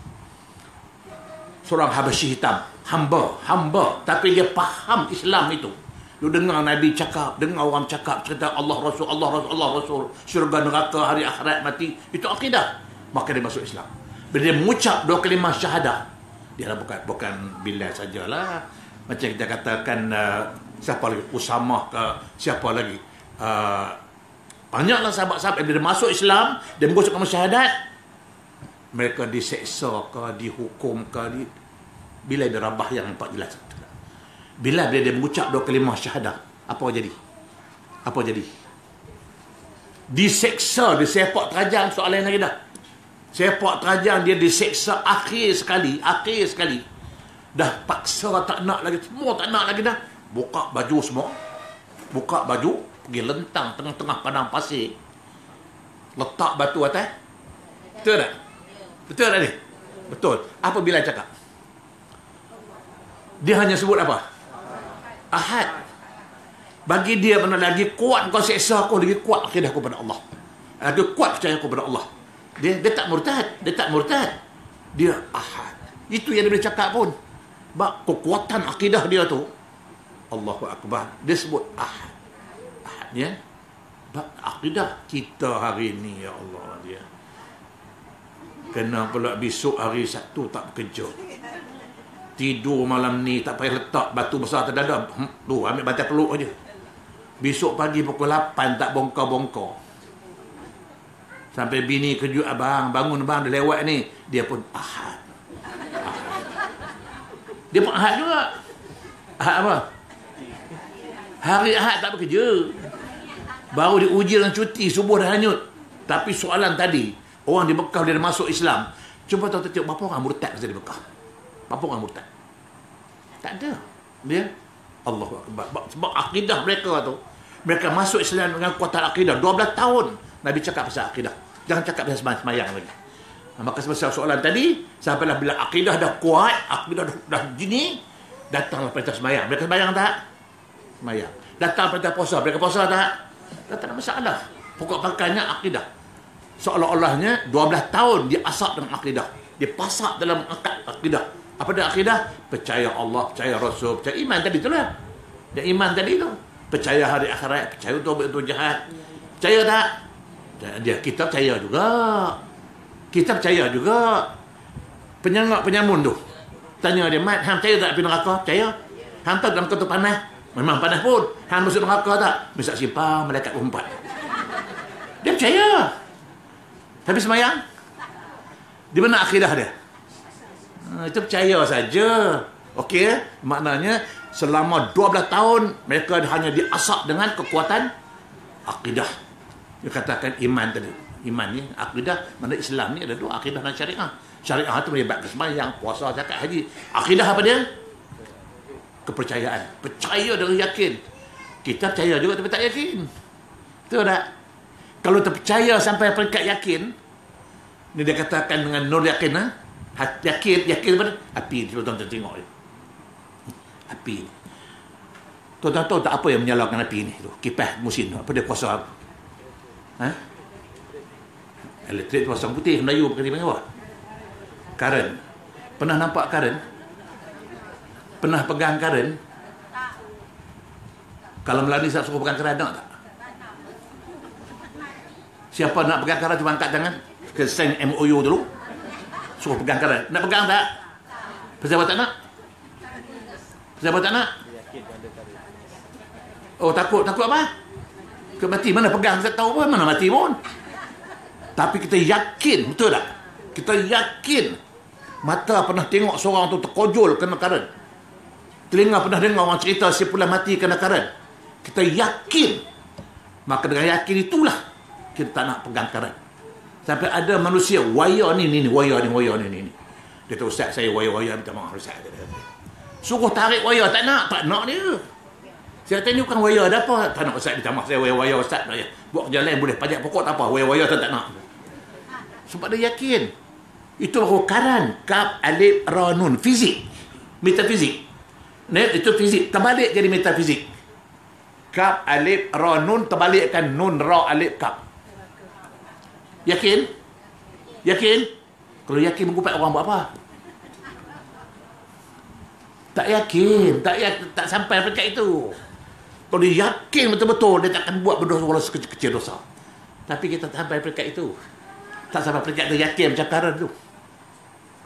Seorang Habasyi hitam. Hamba. Hamba. Tapi dia faham Islam itu. Dia dengar Nabi cakap, dengar orang cakap, cerita Allah Rasul, Allah Rasul, Allah Rasul, syurga neraka, hari akhirat mati. Itu akidah. Maka dia masuk Islam. Bila dia mengucap dua kalimah syahadah, dia lah bukan bukan Bilal sajalah. Macam kita katakan uh, siapa lagi, Usamah ke, siapa lagi, uh, banyaklah sahabat-sahabat bila dia masuk Islam, dia mengucap kalimah syahadat, mereka diseksa ke, dihukum ke, di... Bila dia Rabah yang nampak jelas. Bila bila dia mengucap dua kalimah syahadah, apa jadi? Apa jadi? Diseksa, disepak terajang, soalan lagi dah. Sepak terajang, dia diseksa akhir sekali, akhir sekali. Dah paksa tak nak lagi, semua tak nak lagi dah. Buka baju semua. Buka baju, pergi lentang tengah-tengah padang pasir. Letak batu atas. Betul tak? Betul tak ni? Betul. Apa Bilal cakap? Dia hanya sebut apa? Ahad. Bagi dia mana lagi kuat kau seksa aku, lagi kuat akidah aku pada Allah. Lagi kuat percaya aku pada Allah. Dia dia tak murtad, dia tak murtad. Dia ahad. Itu yang dia boleh cakap pun. Bak kekuatan akidah dia tu, Allahu akbar. Dia sebut ahad. Ahad ya. Bak akidah kita hari ni ya Allah dia. Kena pula besok hari Sabtu tak bekerja. Tidur malam ni tak payah letak batu besar atas dada. Hmm, tu ambil bantal peluk aja. Besok pagi pukul lapan tak bongkar-bongkar. Sampai bini kejut, abang bangun bang, dia lewat ni. Dia pun ahad. ahad. Dia pun ahad juga. Ahad apa? Hari ahad tak bekerja. Baru diuji dengan cuti, subuh dah hanyut. Tapi soalan tadi, orang di Mekah dia masuk Islam. Cuba tahu tengok berapa orang murtad masa di Mekah. Berapa orang murtad? Tak ada. Dia Allahu akbar. Sebab akidah mereka tu, mereka masuk Islam dengan kuatan akidah. dua belas tahun Nabi cakap pasal akidah. Jangan cakap pasal semayang lagi. Maka sebab soalan tadi, sampailah bila akidah dah kuat, akidah dah, dah gini, datanglah perintah semayang. Mereka semayang tak? Semayang. Datang perintah puasa. Mereka puasa tak? Tak ada masalah. Pokok pakannya akidah. Seolah-olahnya dua belas tahun dia asap dengan akidah. Dia pasak dalam akad akidah. Apa dia akidah? Percaya Allah, percaya Rasul, percaya iman tadi itulah. Dia iman tadi tu. Percaya hari akhirat, percaya untuk untuk jahat. Percaya tak? Dia kita percaya juga. Kita percaya juga. Penyangak penyamun tu. Tanya dia, "Mat, hang percaya tak pergi neraka?" Percaya. "Hang tahu dalam kota panas?" Memang panas pun. "Hang masuk neraka tak?" "Bisa simpang malaikat berempat." Dia percaya. Tapi semayang? Di mana akidah dia? Ha, itu percaya saja. Okey, maknanya selama dua belas tahun mereka hanya diasap dengan kekuatan akidah. Dia katakan iman tadi. Iman ni, akidah, mana Islam ni ada dua, akidah dan syariah. Syariah tu melibatkan sembahyang, puasa, zakat, haji. Akidah apa dia? Kepercayaan. Percaya dengan yakin. Kita percaya juga tapi tak yakin. Betul tak? Kalau terpercaya sampai peringkat yakin, ni dia katakan dengan nur yakin, ha? Yakin, yakin apa? Api, tuan-tuan tengok dia. Api. Tuan-tuan tahu tak apa yang menyalakan api ni? Tu, kipas mesin tu. Apa dia kuasa apa? Ha? Elektrik pasang putih, Melayu pakai panggil apa? Karen. Pernah nampak karen? Pernah pegang karen? Kalau Melani saya suruh pegang karen, tak? Siapa nak pegang karen cuma angkat tangan? Ke sign M O U dulu. Suruh pegang karen. Nak pegang tak? Pejabat tak nak? Pejabat tak nak? Oh, takut. Takut apa? Ke mati. Mana pegang? Saya tahu pun mana mati pun. Tapi kita yakin. Betul tak? Kita yakin. Mata pernah tengok seorang tu terkojol kena karen. Telinga pernah dengar orang cerita si pula mati kena karen. Kita yakin. Maka dengan yakin itulah kita tak nak pegang karen. Sampai ada manusia wayar ni ni ni wayar ni wayar ni ni. Dia kata, "Ustaz, saya wayar-wayar minta maaf Ustaz." Suruh tarik wayar, tak nak, tak nak dia. Saya kata, "Ni bukan wayar, ada apa?" "Tak nak Ustaz, minta maaf saya wayar-wayar Ustaz." "Buat kerja lain boleh, pajak pokok tak apa, wayar-wayar tak, tak nak." Sebab dia yakin. Itu rukaran kaf alif ra nun, fizik, metafizik. Nah, itu fizik, terbalik jadi metafizik. Kaf alif ra nun terbalikkan nun ra alif kaf. Yakin? Yakin? Kalau yakin mengupat orang buat apa? Tak yakin, tak yakin, tak sampai peringkat itu. Kalau dia yakin betul-betul, dia takkan buat berdosa walau sekecil-kecil dosa. Tapi kita tak sampai peringkat itu. Tak sampai peringkat dia yakin macam karen tu.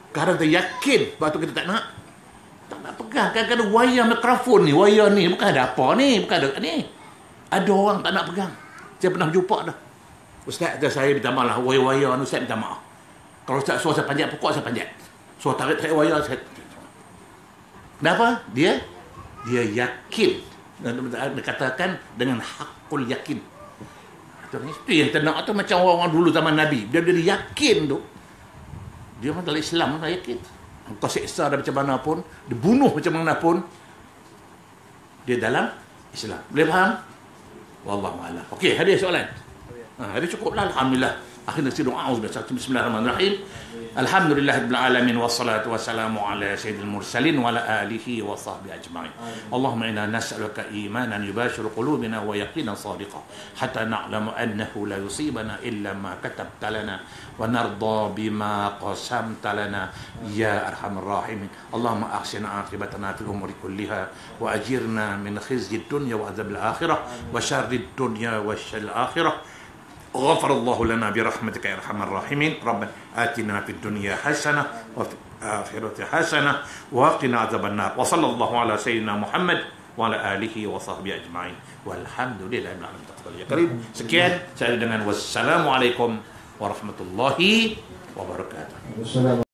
Kadang kita yakin, sebab tu kita tak nak. Tak nak pegang. Kadang-kadang wayar mikrofon ni, wayar ni, bukan ada apa ni, bukan ada ni. Ada orang tak nak pegang. Saya pernah jumpa dah. Ustaz, saya minta maaf lah, wayar-wayar ni Ustaz minta maaf. Kalau Ustaz suruh saya panjat pokok, saya panjat. Suruh tarik-tarik wayar, saya... Kenapa? Dia dia yakin. Dia katakan dengan hakul yakin. Itu yang tenang tu macam orang-orang dulu zaman Nabi. Dia dia yakin tu. Dia orang dalam Islam tak yakin. Kau seksa dah macam mana pun, dibunuh macam mana pun, dia dalam Islam. Boleh faham? Wallahu a'lam. Okey, ada soalan? Ha, ada cukuplah, alhamdulillah. Akhirnya saya doa bismillahirrahmanirrahim. Alhamdulillahirabbil alamin wassalatu wassalamu ala sayyidil mursalin wa ala alihi wa sahbihi ajma'in. Allahumma inna nas'aluka imanan yubashiru qulubana wa yaqinan sadiqan hatta na'lamu annahu la yusibana illa ma katabta lana wa narda bima qasamta lana ya arhamar rahimin. Allahumma ahsina aqibatana fil umuri kulliha wa ajirna min khizyid dunya wa adzabil akhirah wa syarrid dunya wa syarril akhirah. غفر الله لنا برحمتك يا ارحم الراحمين. ربنا آتنا في الدنيا حسنة وفي الآخرة حسنة وقنا عذاب النار. وصلى الله على سيدنا محمد وعلى آله وصحبه أجمعين والحمد لله رب العالمين. Ya Karim. Sekian saya dengan wassalamualaikum warahmatullahi wabarakatuh.